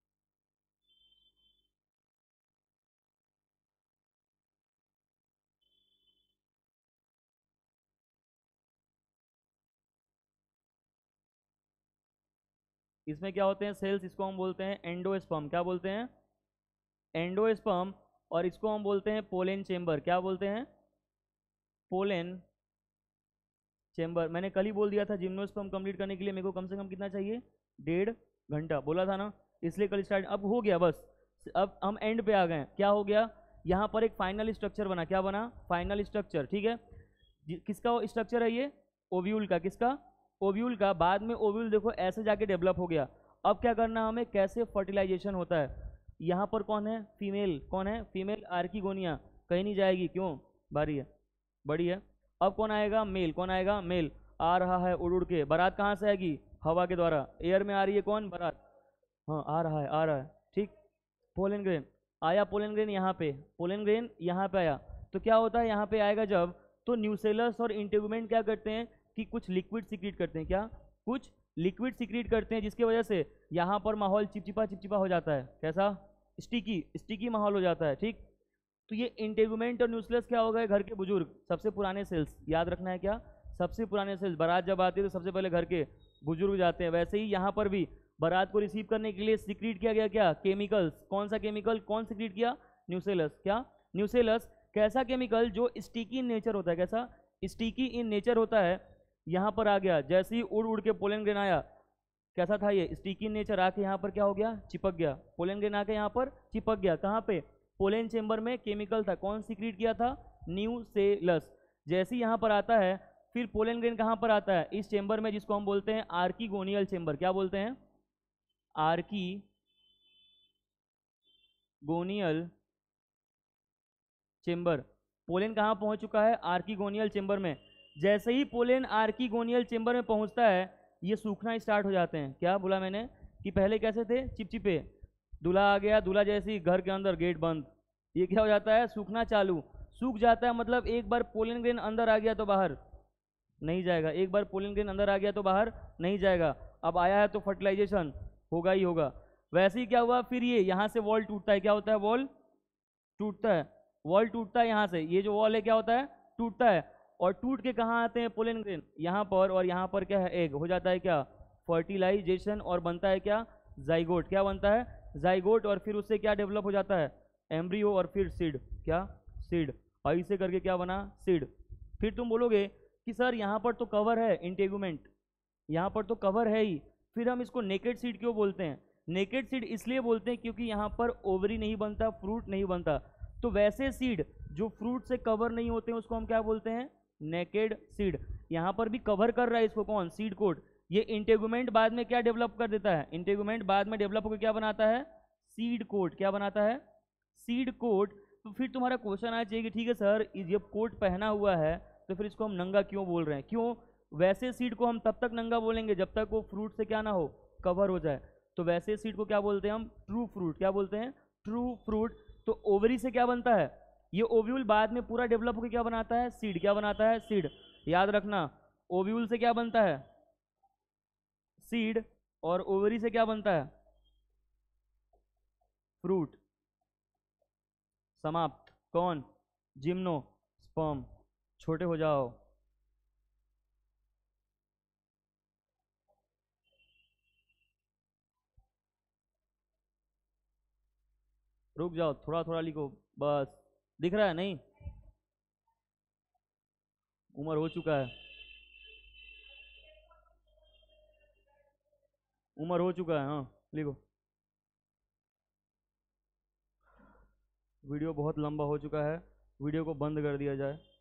इसमें क्या होते हैं, सेल्स, इसको हम बोलते हैं एंडोस्पर्म। क्या बोलते हैं, एंडोस्पर्म। और इसको हम बोलते हैं पोलेन चेम्बर। क्या बोलते हैं, पोलेन चेम्बर। मैंने कल ही बोल दिया था जिम्नोस्पर्म कंप्लीट करने के लिए मेरे को कम से कम कितना चाहिए, डेढ़ घंटा बोला था ना, इसलिए कल स्टार्ट। अब हो गया बस, अब हम एंड पे आ गए। क्या हो गया, यहाँ पर एक फाइनल स्ट्रक्चर बना। क्या बना, फाइनल स्ट्रक्चर। ठीक है, किसका स्ट्रक्चर है ये, ओव्यूल का। किसका, ओव्यूल का। बाद में ओव्यूल देखो ऐसे जाके डेवलप हो गया। अब क्या करना हमें, कैसे फर्टिलाइजेशन होता है। यहाँ पर कौन है, फीमेल। कौन है, फीमेल आर्कीगोनिया, कहीं नहीं जाएगी, क्यों, बारी है, बड़ी है। अब कौन आएगा, मेल। कौन आएगा, मेल। आ रहा है उड़ उड़ के, बारात कहाँ से आएगी, हवा के द्वारा, एयर में आ रही है कौन, बारात। हाँ आ रहा है, आ रहा है। ठीक, पोलन ग्रेन आया, पोलन ग्रेन यहाँ पे, पोलन ग्रेन यहाँ पे आया। तो क्या होता है, यहाँ पे आएगा जब, तो न्यूसेलस और इंटेगुमेंट क्या करते हैं कि कुछ लिक्विड सीक्रेट करते हैं। क्या, कुछ लिक्विड सीक्रेट करते हैं, जिसकी वजह से यहाँ पर माहौल चिपचिपा चिपचिपा हो जाता है। कैसा, स्टिकी स्टिकी माहौल हो जाता है। ठीक, तो ये इंटेगुमेंट और न्यूसेलस क्या हो गए, घर के बुजुर्ग, सबसे पुराने सेल्स। याद रखना है, क्या, सबसे पुराने सेल्स। बारात जब आती है तो सबसे पहले घर के बुजुर्ग जाते हैं। वैसे ही यहाँ पर भी बारात को रिसीव करने के लिए सीक्रेट किया गया, क्या, केमिकल्स। कौन सा केमिकल, कौन सीक्रेट किया, न्यूसेलस। क्या, न्यूसेलस। कैसा केमिकल, जो स्टिकी इन नेचर होता है। कैसा, स्टिकी इन नेचर होता है। यहाँ पर आ गया, जैसे ही उड़ उड़ के पोलन ग्रेन आया, कैसा था ये, स्टिकी इन नेचर, आके यहाँ पर क्या हो गया, चिपक गया। पोलन ग्रेन आके यहाँ पर चिपक गया, कहाँ पे, पोलन चेम्बर में। केमिकल था, कौन सीक्रेट किया था, न्यूसेलस। जैसे ही यहाँ पर आता है, फिर पोलन ग्रेन कहाँ पर आता है, इस चेम्बर में, जिसको हम बोलते हैं आर्कीगोनियल चेम्बर। क्या बोलते हैं, आर्कीगोनियल चेम्बर। पोलन कहाँ पहुंच चुका है, आर्कीगोनियल चेम्बर में। जैसे ही पोलन आर्कीगोनियल चेम्बर में पहुंचता है, ये सूखना स्टार्ट हो जाते हैं। क्या बोला मैंने कि पहले कैसे थे, चिपचिपे। दूल्हा आ गया, दूल्हा जैसे ही घर के अंदर, गेट बंद, ये क्या हो जाता है, सूखना चालू। सूख जाता है मतलब एक बार पोलन ग्रेन अंदर आ गया तो बाहर नहीं जाएगा, एक बार पोलन ग्रेन अंदर आ गया तो बाहर नहीं जाएगा। अब आया है तो फर्टिलाइजेशन होगा ही होगा। वैसे ही क्या हुआ, फिर ये यहाँ से वॉल टूटता है, क्या होता है, वॉल टूटता है, वॉल टूटता है यहाँ से, ये जो वॉल है क्या होता है, टूटता है। और टूट के कहाँ आते हैं पोलन ग्रेन, यहाँ पर, और यहाँ पर क्या है, एग हो जाता है क्या, फर्टिलाइजेशन, और बनता है क्या, जाइगोट। क्या बनता है, जाइगोट। और फिर उससे क्या डेवलप हो जाता है, एम्ब्रियो, और फिर सीड, क्या, सीड। और इसे करके क्या बना, सीड। फिर तुम बोलोगे कि सर यहाँ पर तो कवर है इंटेगुमेंट, यहाँ पर तो कवर है ही, फिर हम इसको नेकेड सीड क्यों बोलते हैं। नेकेड सीड इसलिए बोलते हैं क्योंकि यहाँ पर ओवरी नहीं बनता, फ्रूट नहीं बनता। तो वैसे सीड जो फ्रूट से कवर नहीं होते हैं उसको हम क्या बोलते हैं, नेकेड सीड। यहाँ पर भी कवर कर रहा है इसको कौन, सीड कोट। ये इंटेगुमेंट बाद में क्या डेवलप कर देता है, इंटेगुमेंट बाद में डेवलप होकर क्या बनाता है, सीड कोट। क्या बनाता है, सीड कोट। तो फिर तुम्हारा क्वेश्चन आना चाहिए कि ठीक है सर जब कोट पहना हुआ है तो फिर इसको हम नंगा क्यों बोल रहे हैं, क्यों। वैसे सीड को हम तब तक नंगा बोलेंगे जब तक वो फ्रूट से क्या ना हो, कवर हो जाए। तो वैसे सीड को क्या बोलते हैं हम, ट्रू फ्रूट। क्या बोलते हैं, ट्रू फ्रूट। तो ओवरी से क्या बनता है, ये ओव्यूल बाद में पूरा डेवलप होकर क्या बनाता है, सीड। क्या बनाता है, सीड। याद रखना, ओव्यूल से क्या बनता है, सीड। और ओवरी से क्या बनता है, फ्रूट। समाप्त। कौन, जिम्नो स्पर्म। छोटे हो जाओ। रुक जाओ, थोड़ा थोड़ा लिखो बस। दिख रहा है नहीं, उम्र हो चुका है, उम्र हो चुका है, हाँ लिखो। वीडियो बहुत लंबा हो चुका है, वीडियो को बंद कर दिया जाए।